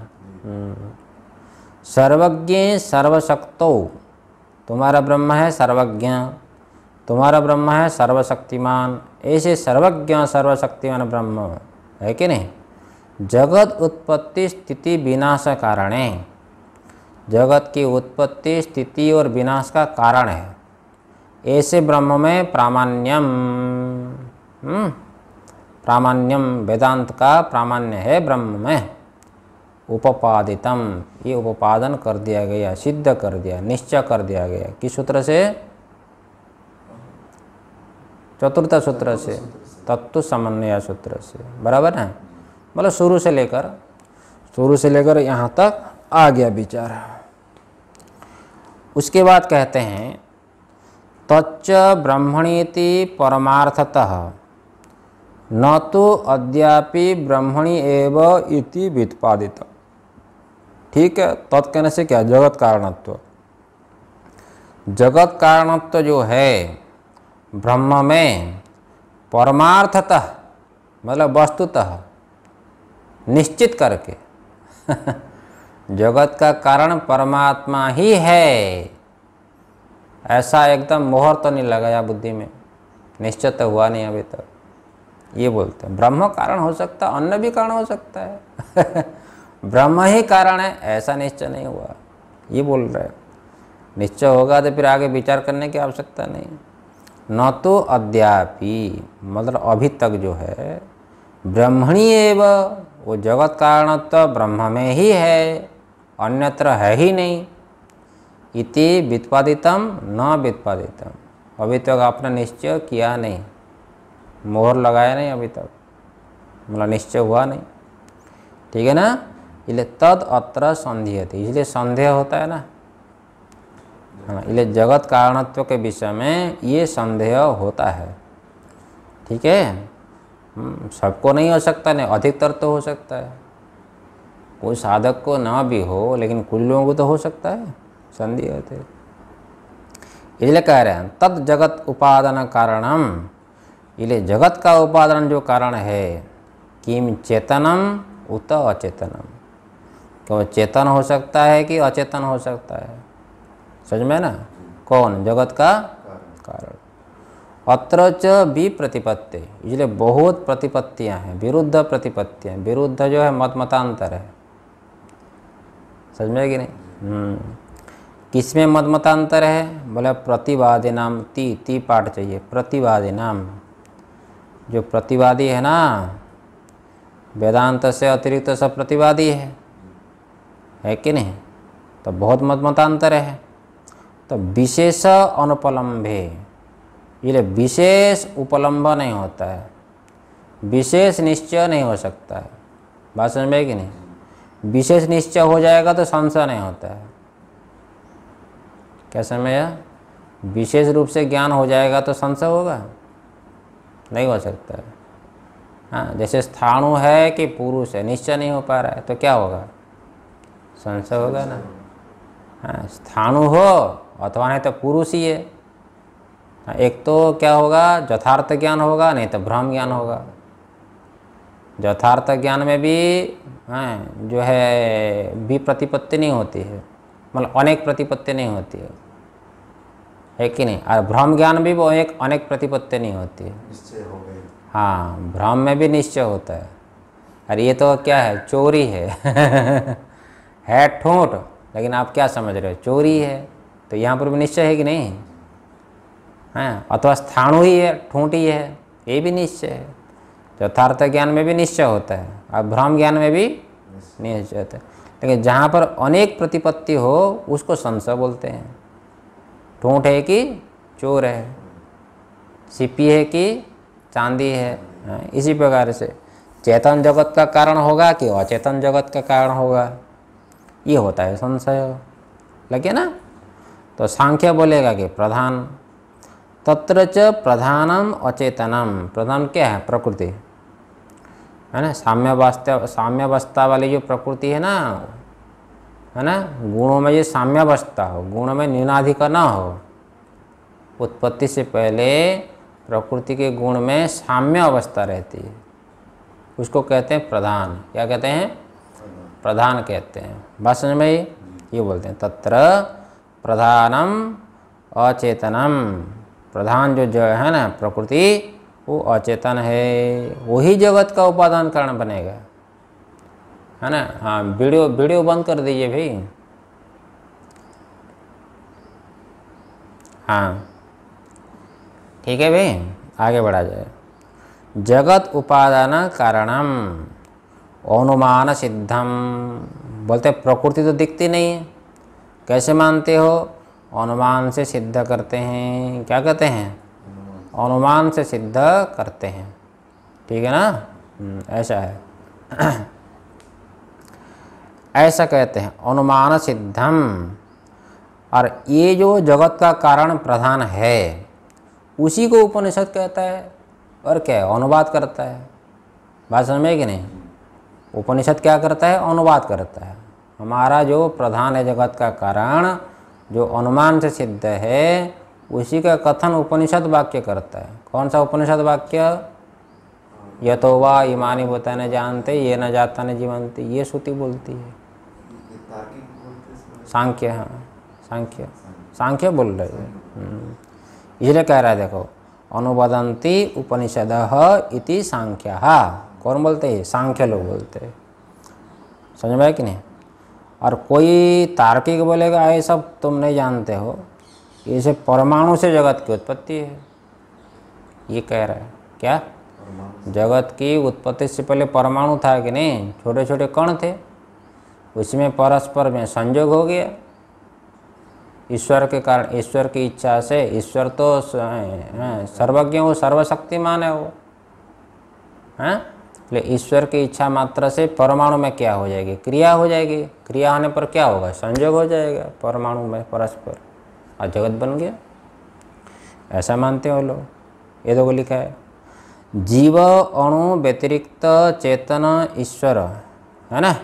सर्वज्ञ सर्वशक्तो, तुम्हारा ब्रह्म है सर्वज्ञ, तुम्हारा ब्रह्म है सर्वशक्तिमान। ऐसे सर्वज्ञ सर्वशक्तिमान ब्रह्म है कि नहीं? जगत उत्पत्ति स्थिति विनाश कारण है, जगत की उत्पत्ति स्थिति और विनाश का कारण है। ऐसे ब्रह्म में प्रामाण्यम, प्रामाण्यम, वेदांत का प्रामाण्य है ब्रह्म में। उपपादितम, ये उपादन कर दिया गया, सिद्ध कर दिया, निश्चय कर दिया गया। किस सूत्र से? चतुर्थ सूत्र से, तत्व समन्वय सूत्र से, बराबर है। मतलब शुरू से लेकर यहाँ तक आ गया विचार। उसके बाद कहते हैं तच्च ब्रह्मणीति परमार्थतः न तो अद्यापि ब्रह्मणि एव इति व्युत्पादित। ठीक है, तत् कहने से क्या? जगत कारणत्व। जगत कारणत्व जो है ब्रह्म में परमार्थतः, मतलब वस्तुतः निश्चित करके जगत का कारण परमात्मा ही है, ऐसा एकदम मोहर तो नहीं लगाया बुद्धि में, निश्चय तो हुआ नहीं अभी तक। ये बोलते हैं ब्रह्म कारण हो सकता, अन्य भी कारण हो सकता है ब्रह्म ही कारण है, ऐसा निश्चय नहीं हुआ, ये बोल रहे हैं। निश्चय होगा तो फिर आगे विचार करने की आवश्यकता नहीं। न तो अद्यापि, मतलब अभी तक जो है, ब्रह्मणी एव, वो जगत कारण तो ब्रह्म में ही है, अन्यत्र है ही नहीं। इति व्युत्पादितम न व्युत्पादितम, अभी तक आपने निश्चय किया नहीं, मोहर लगाया नहीं अभी तक, मतलब निश्चय हुआ नहीं। ठीक है ना? इसलिए तद अत्र संदेहति, इसलिए संदेह होता है ना। हाँ, इसलिए जगत कारणत्व के विषय में ये संदेह होता है। ठीक है, सबको नहीं हो सकता, नहीं अधिकतर तो हो सकता है, कोई साधक को ना भी हो, लेकिन कुछ लोगों को तो हो सकता है संदेह होते। इसलिए कह रहे हैं तद जगत उपादान कारणम, इसलिए जगत का उपादान जो कारण है, किम चेतनम उत अचेतनम, तो चेतन हो सकता है कि अचेतन हो सकता है, समझ में ना? कौन? जगत का कारण। अत्र च भी प्रतिपत्ति, इसलिए बहुत प्रतिपत्तियां हैं, विरुद्ध प्रतिपत्तियां, विरुद्ध जो है मतांतर है, समझ में कि नहीं? किसमें मतांतर है? बोले प्रतिवादी नाम, ती पाठ चाहिए, प्रतिवादी नाम, जो प्रतिवादी है ना, वेदांत से अतिरिक्त सब प्रतिवादी है कि नहीं? तो बहुत मतांतर है। तो विशेष अनुपलम्भे, ये विशेष उपलम्ब नहीं होता है, विशेष निश्चय नहीं हो सकता है, बात समझ में कि नहीं? विशेष निश्चय हो जाएगा तो संशय नहीं होता है, क्या समझ आया? विशेष रूप से ज्ञान हो जाएगा तो संशय होगा? नहीं हो सकता है। हाँ, जैसे स्थाणु है कि पुरुष है, निश्चय नहीं हो पा रहा है, तो क्या होगा? संशय होगा ना। हाँ, स्थाणु हो अथवा नहीं तो पुरुष ही है। हाँ, एक तो क्या होगा? यथार्थ ज्ञान होगा, नहीं तो भ्रम ज्ञान होगा। यथार्थ ज्ञान में भी जो है विप्रतिपत्ति नहीं होती है, मतलब अनेक प्रतिपत्ति नहीं होती है कि नहीं? और भ्रम ज्ञान भी वो एक अनेक प्रतिपत्ति नहीं होती है। निश्चय हो गए। हाँ, भ्रम में भी निश्चय होता है। और ये तो क्या है? चोरी है है ठूंठ, लेकिन आप क्या समझ रहे हो? चोरी है। तो यहाँ पर भी निश्चय है कि नहीं? हाँ, अथवा स्थाणु ही है, ठूंठ ही है, ये भी निश्चय है। यथार्थ ज्ञान में भी निश्चय होता है और भ्रम ज्ञान में भी निश्चय होता है। लेकिन जहाँ पर अनेक प्रतिपत्ति हो उसको संशय बोलते हैं। ठूंठ है कि चोर है, सिप्पी है कि चांदी है। इसी प्रकार से चेतन जगत का कारण होगा कि अचेतन जगत का कारण होगा, ये होता है संशय। लगे ना? तो सांख्य बोलेगा कि प्रधान तत्र च प्रधानम अचेतनम। प्रधान क्या है? प्रकृति है ना। साम्यावस्था वाली जो प्रकृति है ना, गुणों में ये साम्यावस्था हो, गुणों में न्यूनाधिक ना हो। उत्पत्ति से पहले प्रकृति के गुण में साम्य अवस्था रहती है, उसको कहते हैं प्रधान। क्या कहते हैं? प्रधान कहते हैं। बात समझ में? ये बोलते हैं तत्र प्रधानम अचेतनम। प्रधान जो है ना प्रकृति, वो अचेतन है, वही जगत का उपादान कारण बनेगा, है ना। हाँ, वीडियो बंद कर दीजिए भाई। हाँ, ठीक है भाई, आगे बढ़ा जाए। जगत उपादान कारणम अनुमान सिद्धम। बोलते प्रकृति तो दिखती नहीं है, कैसे मानते हो? अनुमान से सिद्ध करते हैं। क्या कहते हैं? अनुमान से सिद्ध करते हैं। ठीक है ना? ऐसा है ऐसा कहते हैं अनुमान सिद्धम। और ये जो जगत का कारण प्रधान है उसी को उपनिषद कहता है, और क्या है? अनुवाद करता है। बात समझ में कि नहीं? उपनिषद क्या करता है? अनुवाद करता है। हमारा जो प्रधान है जगत का कारण, जो अनुमान से सिद्ध है, उसी का कथन उपनिषद वाक्य करता है। कौन सा उपनिषद वाक्य? यतो वा इमानि भूतानि जानते ये न जाता न जीवंती, ये श्रुति बोलती है। सांख्य, हाँ सांख्य बोल रहे हैं। इसलिए कह रहा है, देखो अनुवदन्ति उपनिषदः इति सांख्यः। कौन बोलते हैं? सांख्य लोग बोलते हैं। समझ में कि नहीं? और कोई तार्किक बोलेगा ये सब तुम नहीं जानते हो, इसे परमाणु से जगत की उत्पत्ति है, ये कह रहा है। क्या? जगत की उत्पत्ति से पहले परमाणु था कि नहीं? छोटे छोटे कण थे, उसमें परस्पर में संयोग हो गया ईश्वर के कारण, ईश्वर की इच्छा से। ईश्वर तो सर्वज्ञ, वो सर्वशक्तिमान है वो, हैं? इसलिए ईश्वर की इच्छा मात्र से परमाणु में क्या हो जाएगी? क्रिया हो जाएगी। क्रिया होने पर क्या होगा? संयोग हो जाएगा परमाणु में परस्पर, और जगत बन गया। ऐसा मानते हो लोग। ये देखो लिखा है, जीव अणु व्यतिरिक्त चेतन ईश्वर, है ना।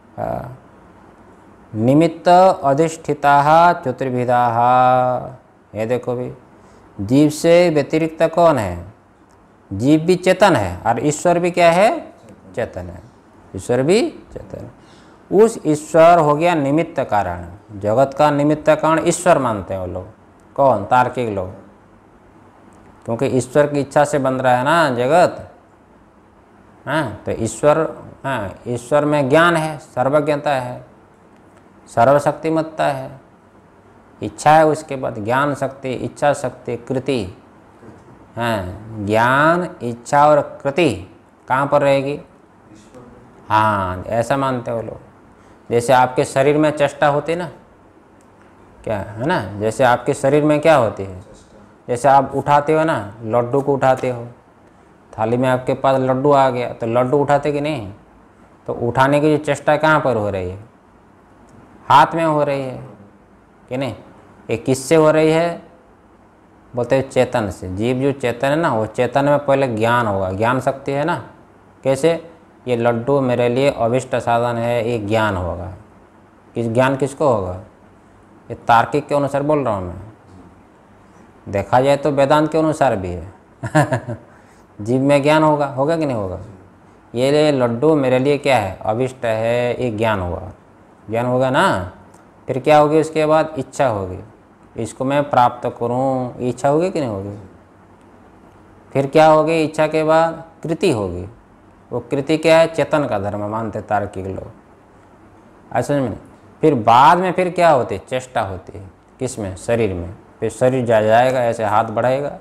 निमित्त अधिष्ठिता चतुर्विधा। ये देखो भी, जीव से व्यतिरिक्त कौन है? जीव भी चेतन है और ईश्वर भी क्या है? चेतन है। ईश्वर भी चेतन। उस ईश्वर हो गया निमित्त कारण। जगत का निमित्त कारण ईश्वर मानते हैं वो लोग। कौन? तार्किक लोग। क्योंकि ईश्वर की इच्छा से बन रहा है ना जगत। हाँ, तो ईश्वर में ज्ञान है, सर्वज्ञता है, सर्वशक्तिमत्ता है, इच्छा है, उसके बाद ज्ञान शक्ति, इच्छा शक्ति, कृति। हाँ, ज्ञान, इच्छा और कृति कहाँ पर रहेगी? हाँ, ऐसा मानते हो लोग। जैसे आपके शरीर में चेष्टा होती ना, क्या है ना, जैसे आपके शरीर में क्या होती है? जैसे आप उठाते हो ना, लड्डू को उठाते हो, थाली में आपके पास लड्डू आ गया, तो लड्डू उठाते कि नहीं? तो उठाने की जो चेष्टा कहाँ पर हो रही है? हाथ में हो रही है कि नहीं? ये किससे हो रही है? बोलते हैं चेतन से। जीव जो चेतन है ना, वो चेतन में पहले ज्ञान होगा, ज्ञान शक्ति है ना, कैसे? ये लड्डू मेरे लिए अभिष्ट साधन है, ये ज्ञान होगा। ज्ञान किसको होगा? ये तार्किक के अनुसार बोल रहा हूँ मैं, देखा जाए तो वेदांत के अनुसार भी है। जीव में ज्ञान होगा कि नहीं होगा? ये लड्डू मेरे लिए क्या है? अभिष्ट है, ये ज्ञान हुआ। ज्ञान होगा ना, फिर क्या होगी? उसके बाद इच्छा होगी, इसको मैं प्राप्त करूं, इच्छा होगी कि नहीं होगी? फिर क्या होगी? इच्छा के बाद कृति होगी। वो कृति क्या है? चेतन का धर्म मानते तार्किक लोग, ऐसा समझ में। फिर बाद में फिर क्या होती है? चेष्टा होती है। किसमें? शरीर में। फिर शरीर जाएगा, ऐसे हाथ बढ़ाएगा,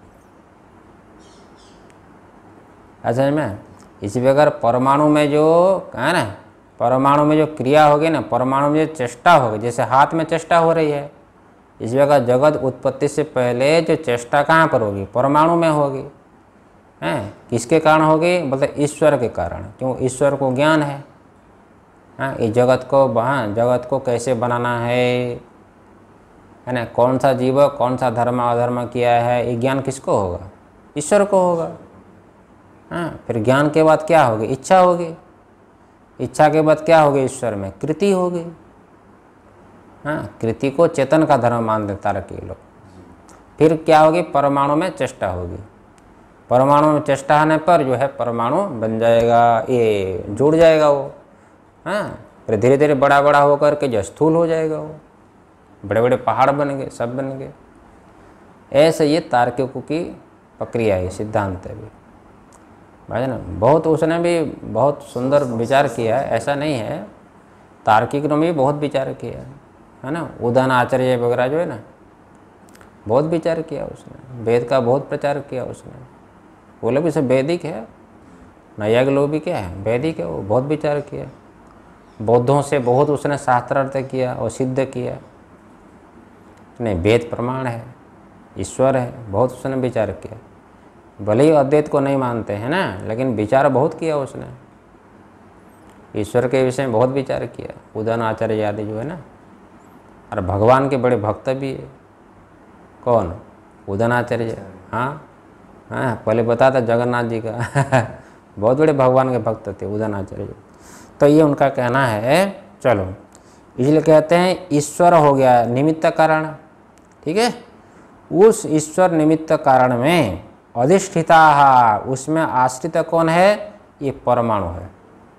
ऐसा समझ में। इसी प्रकार परमाणु में जो है ना, परमाणु में जो क्रिया होगी ना, परमाणु में जो चेष्टा होगी, जैसे हाथ में चेष्टा हो रही है, इस प्रकार जगत उत्पत्ति से पहले जो चेष्टा कहाँ पर होगी? परमाणु में होगी। हैं? किसके कारण होगी? बोलते ईश्वर के कारण। क्यों? ईश्वर को ज्ञान है। हाँ, इस जगत को कैसे बनाना है ना, कौन सा जीव कौन सा धर्म अधर्म किया है, ये ज्ञान किसको होगा? ईश्वर को होगा। हाँ, फिर ज्ञान के बाद क्या होगी? इच्छा होगी। इच्छा के बाद क्या होगी? ईश्वर में कृति होगी। हाँ, कृति को चेतन का धर्म मान देता रखे लोग। फिर क्या होगी? परमाणु में चेष्टा होगी। परमाणु में चेष्टा आने पर जो है परमाणु बन जाएगा, ये जुड़ जाएगा वो। हाँ, फिर धीरे धीरे बड़ा बड़ा होकर के जो स्थूल हो जाएगा वो, बड़े बड़े पहाड़ बन गए, सब बन गए। ऐसे ये तार्किकों की प्रक्रिया है, सिद्धांत है भी भाई ना। बहुत उसने भी बहुत सुंदर विचार किया है, ऐसा नहीं है। तार्किक ने भी बहुत विचार किया है ना। उदान आचार्य वगैरह जो है ना, बहुत विचार किया उसने, वेद का बहुत प्रचार किया उसने। वो लोग भी सब वैदिक है, नैयायिक लोग भी क्या है? वैदिक है। वो बहुत विचार किया, बौद्धों से बहुत उसने शास्त्रार्थ किया और सिद्ध किया। नहीं, वेद प्रमाण है, ईश्वर है, बहुत उसने विचार किया। भले ही अद्वैत को नहीं मानते हैं ना, लेकिन विचार बहुत किया उसने, ईश्वर के विषय में बहुत विचार किया। उदान आचार्य आदि जो है ना, और भगवान के बड़े भक्त भी है। कौन? उदान आचार्य। हाँ हाँ, पहले बता था जगन्नाथ जी का। बहुत बड़े भगवान के भक्त थे उदान आचार्य। तो ये उनका कहना है। चलो, इसलिए कहते हैं ईश्वर हो गया निमित्त कारण, ठीक है। उस ईश्वर निमित्त कारण में अधिष्ठिता, उसमें आश्रित कौन है? ये परमाणु है।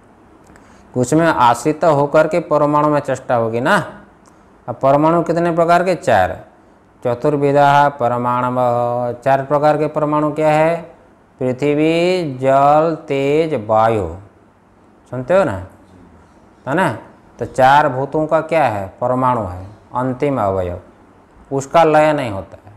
उसमें आश्रित होकर के परमाणु में चेष्टा होगी ना। अब परमाणु कितने प्रकार के? 4। चतुर्विधा परमाणु। 4 प्रकार के परमाणु क्या है? पृथ्वी, जल, तेज, वायु। सुनते हो ना, है ना। तो 4 भूतों का क्या है? परमाणु है, अंतिम अवयव। उसका लय नहीं होता है।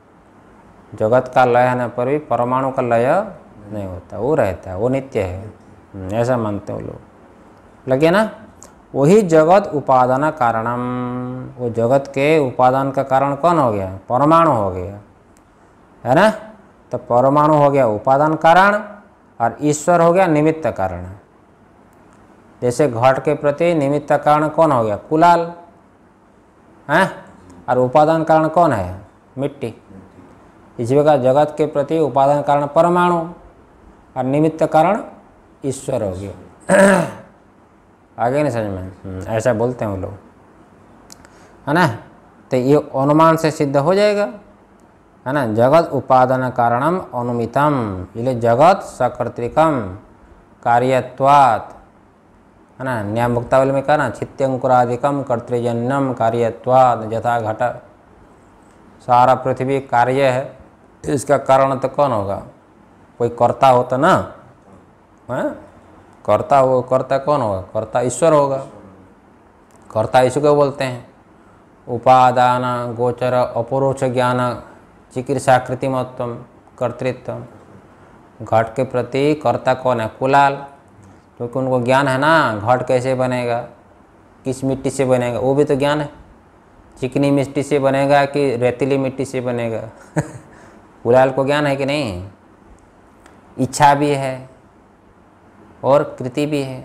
जगत का लय होने पर भी परमाणु का लय नहीं होता, वो रहता है, वो नित्य है, ऐसा मानते हो लोग। लगे ना। वही जगत उपादान कारणम, वो जगत के उपादान का कारण कौन हो गया? परमाणु हो गया, है ना। तो परमाणु हो गया उपादान कारण और ईश्वर हो गया निमित्त कारण। जैसे घट के प्रति निमित्त कारण कौन हो गया? कुलाल, हैं, और उपादान कारण कौन है? मिट्टी। इसी प्रकार जगत के प्रति उपादान कारण परमाणु और निमित्त कारण ईश्वर हो गया। आगे नहीं समझ में? ऐसा बोलते हैं वो लोग, है ना। तो ये अनुमान से सिद्ध हो जाएगा, है ना। जगत उपादान कारणम अनुमितम, इसलिए जगत सकर्तृकम कार्यत्वात्, है ना। न्यायमुक्तावली में कहा ना, छित्यंकुरादिकम कर्तृजन्यम कार्यत्वात् यथा घट। सारा पृथ्वी कार्य है, इसका कारण तो कौन होगा? कोई कर्ता होता ना, है। कर्ता हो, कर्ता कौन होगा? कर्ता ईश्वर होगा। कर्ता ईश्वर को बोलते हैं। उपादान गोचर अपरोक्ष ज्ञान चिकित्सा कृत्रिमत्व कर्तृत्व। घट के प्रति कर्ता कौन है? कुलाल, क्योंकि उनको ज्ञान है ना घट कैसे बनेगा, किस मिट्टी से बनेगा, वो भी तो ज्ञान है। चिकनी मिट्टी से बनेगा कि रेतीली मिट्टी से बनेगा। कुलाल को ज्ञान है कि नहीं? इच्छा भी है और कृति भी है।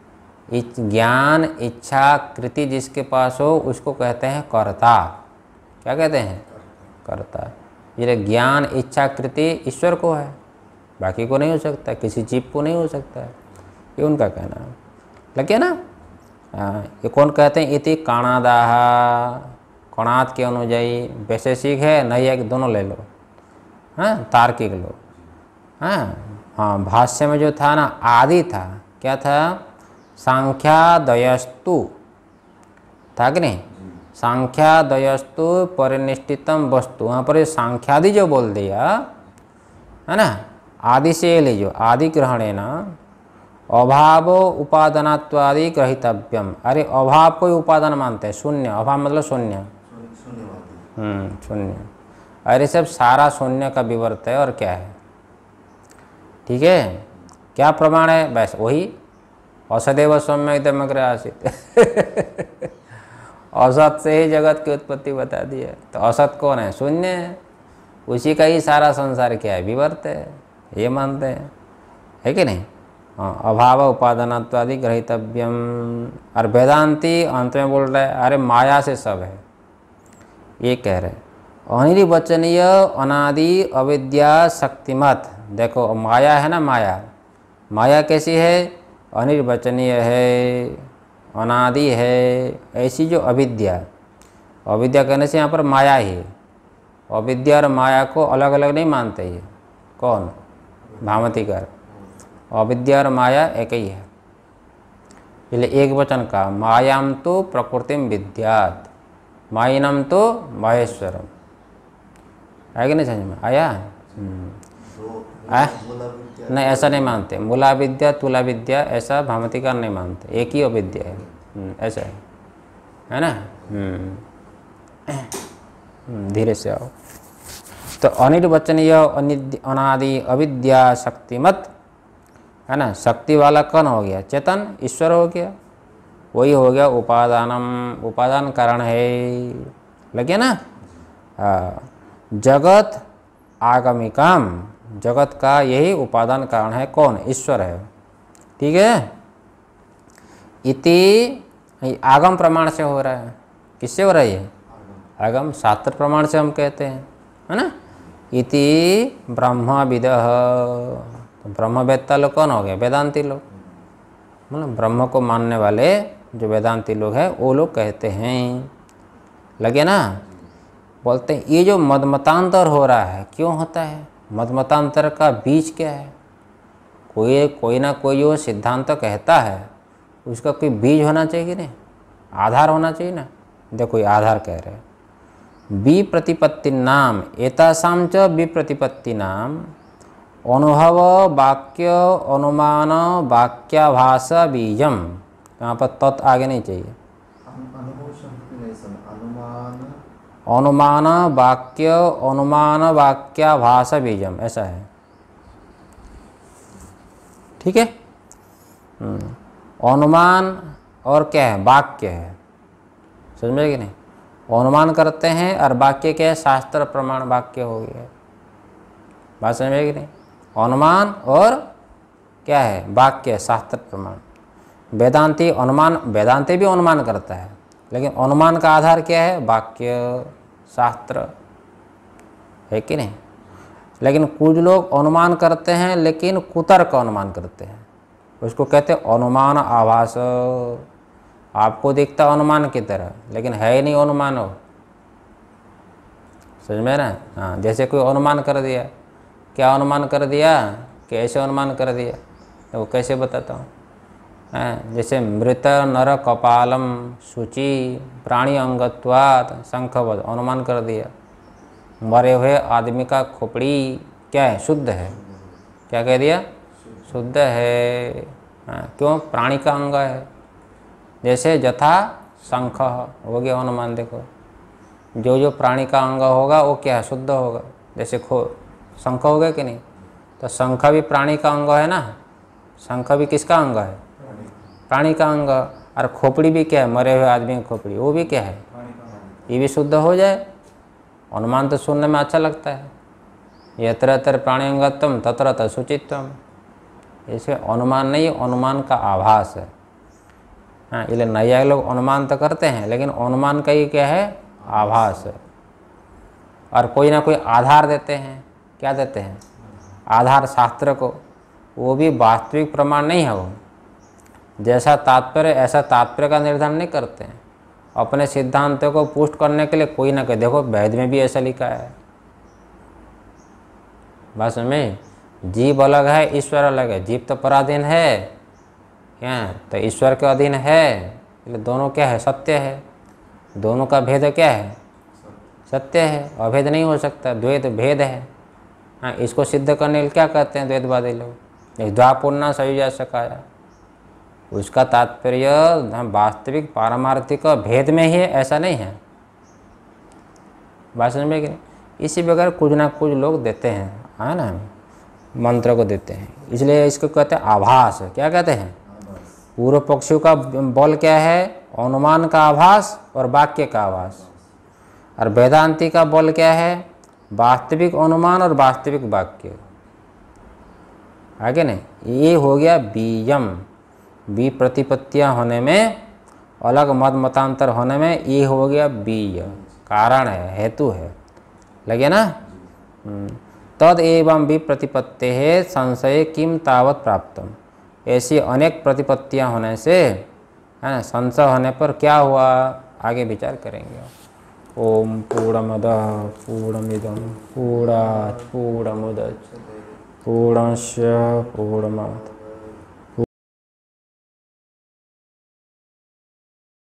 ज्ञान, इच्छा, कृति जिसके पास हो उसको कहते हैं कर्ता। क्या कहते हैं? कर्ता। ये ज्ञान, इच्छा, कृति ईश्वर को है, बाकी को नहीं हो सकता, किसी जीव को नहीं हो सकता है, ये उनका कहना है। लगे ना? ये कौन कहते हैं? इति काणादाह, कणाद के अनुजाई, वैशेषिक है नैयायिक दोनों ले लो, हाँ, तार्किक लो। हाँ, भाष्य में जो था ना आदि था, क्या था? सांख्यादयस्तु था कि नहीं? सांख्यादयस्तु परिनिष्ठितम वस्तु, वहाँ पर सांख्यादि जो बोल दिया है ना, आदि से ले जो आदि ग्रहणे ना अभाव उपादानत्वादि ग्रहितव्यम। अरे अभाव को ही उपादान मानते हैं, शून्य, अभाव मतलब शून्य, शून्य। अरे सब सारा शून्य का विवर्त है और क्या है? ठीक है, क्या प्रमाण है? बस वही असदेव सौम्य इदम अग्रे आसीत असत से ही जगत की उत्पत्ति बता दी है। तो असत कौन है? शून्य है, उसी का ही सारा संसार क्या है? विवर्त है, ये मानते हैं, है कि नहीं? हाँ, अभाव उपादानत्वादि ग्रहितव्यम। और वेदांती अंत में बोल रहा है अरे माया से सब है, ये कह रहे हैं। अनिर्वचनीय अनादि अविद्या शक्तिमत। देखो माया है ना, माया कैसी है? अनिर्वचनीय है, अनादि है। ऐसी जो अविद्या कहने से यहाँ पर माया ही, अविद्या और माया को अलग अलग नहीं मानते ये। कौन? भामतीकार। अविद्या और माया एक ही है, इसलिए एक वचन का मायाम तो प्रकृतिम विद्यात, मायिनम तो माहेश्वरम। है कि नहीं समझ में आया? नहीं, ऐसा नहीं मानते। मूला विद्या तुला विद्या ऐसा भामतीकार नहीं मानते, एक ही अविद्या है, ऐसा है ना? धीरे से आओ। तो अनिर्वचनीय अनादि अविद्या शक्तिमत है ना, शक्ति वाला कौन हो गया? चेतन, ईश्वर हो गया, वही हो गया उपादानम, उपादान कारण है। लगे ना? जगत आगमिकाम, जगत का यही उपादान कारण है। कौन? ईश्वर है। ठीक है, इति आगम प्रमाण से हो रहा है। किससे हो रहा है ये? आगम शास्त्र प्रमाण से हम कहते हैं, है ना? इति ब्रह्मविदः, तो ब्रह्मवेत्ता लोग कौन हो गए? वेदांती लोग, मतलब ब्रह्म को मानने वाले जो वेदांती लोग हैं वो लोग कहते हैं। लगे ना? बोलते हैं ये जो मदमतांतर हो रहा है, क्यों होता है? मदमतांतर का बीज क्या है? कोई ना कोई जो सिद्धांत कहता है उसका कोई बीज होना चाहिए कि नहीं? आधार होना चाहिए ना। देखो ये आधार कह रहे हैं, विप्रतिपत्ति नाम एतासाम च विप्रतिपत्ति नाम अनुभव वाक्य अनुमान वाक्याभास बीजम। यहाँ पर तत् आगे नहीं चाहिए, अनुमान वाक्य अनुमान वाक्याभास बीजम ऐसा है। ठीक है, अनुमान और क्या है? वाक्य है, समझ में कि नहीं? अनुमान करते हैं और वाक्य क्या है? शास्त्र प्रमाण वाक्य हो गया। बात समझ में कि नहीं? अनुमान और क्या है? वाक्य, शास्त्र प्रमाण। वेदांती अनुमान, वेदांती भी अनुमान करता है, लेकिन अनुमान का आधार क्या है? वाक्य, शास्त्र, है कि नहीं? लेकिन कुछ लोग अनुमान करते हैं लेकिन कुतर्क अनुमान करते हैं, उसको कहते हैं अनुमान आभास। आपको दिखता अनुमान की तरह लेकिन है ही नहीं अनुमान हो, समझ में ना? हाँ, जैसे कोई अनुमान कर दिया, क्या अनुमान कर दिया? कैसे अनुमान कर दिया? तो वो कैसे बताता हूँ। जैसे मृत नर कपालम शुचि प्राणी अंगत्वात् शंखवद, अनुमान कर दिया। मरे हुए आदमी का खोपड़ी क्या है? शुद्ध है। क्या कह दिया? शुद्ध है। क्यों? प्राणी का अंग है। जैसे यथा शंख हो गया अनुमान। देखो जो प्राणी का अंग होगा वो क्या है? शुद्ध होगा। जैसे शंख हो गया कि नहीं? तो शंख भी प्राणी का अंग है ना। शंख भी किसका अंग है? प्राणी का अंग। और खोपड़ी भी क्या है? मरे हुए आदमी की खोपड़ी, वो भी क्या है? ये भी शुद्ध हो जाए। अनुमान तो सुनने में अच्छा लगता है, यत्र यत्र प्राणी अंगत्वम तत्र तत्र शुचित्वम। इसे अनुमान नहीं, अनुमान का आभास है। हाँ, इसलिए नैयायिक लोग अनुमान तो करते हैं लेकिन अनुमान का ही क्या है? आभास है। और कोई ना कोई आधार देते हैं। क्या देते हैं? आधार शास्त्र को, वो भी वास्तविक प्रमाण नहीं है। वो जैसा तात्पर्य ऐसा तात्पर्य का निर्धारण नहीं करते हैं। अपने सिद्धांतों को पुष्ट करने के लिए कोई ना कोई, देखो वेद में भी ऐसा लिखा है। बात में जीव अलग है, ईश्वर अलग है। जीव तो पराधीन है क्या, तो ईश्वर के अधीन है, इसलिए दोनों क्या है, सत्य है। दोनों का भेद क्या है, सत्य है, अभेद नहीं हो सकता, द्वैत भेद है। हाँ, इसको सिद्ध करने के लिए क्या कहते हैं द्वैतवादी लोग, द्वापूर्णा सयुजा सकाया। उसका तात्पर्य वास्तविक पारमार्थिक भेद में ही है, ऐसा नहीं है। बात समझ में कि नहीं? इसी बगैर कुछ ना कुछ लोग देते हैं, है ना, मंत्र को देते हैं। इसलिए इसको कहते हैं आभास। क्या कहते हैं? पूर्व पक्षियों का बल क्या है, अनुमान का आभास और वाक्य का आभास। और वेदांती का बल क्या है, वास्तविक अनुमान और वास्तविक वाक्य। आगे नहीं, ये हो गया बीयम। बी प्रतिपत्तियां होने में, अलग मत मतांतर होने में, ये हो गया बीय, कारण है, हेतु है। लगे ना? तद एवं भी प्रतिपत्ति है संशय किम तावत प्राप्तम। ऐसी अनेक प्रतिपत्तियां होने से, है ना, संशय होने पर क्या हुआ, आगे विचार करेंगे। ओम पूर्णमदः पूर्णमिदं पूर्णात् पूर्णमुदच्यते पूर्णस्य पूर्णमादाय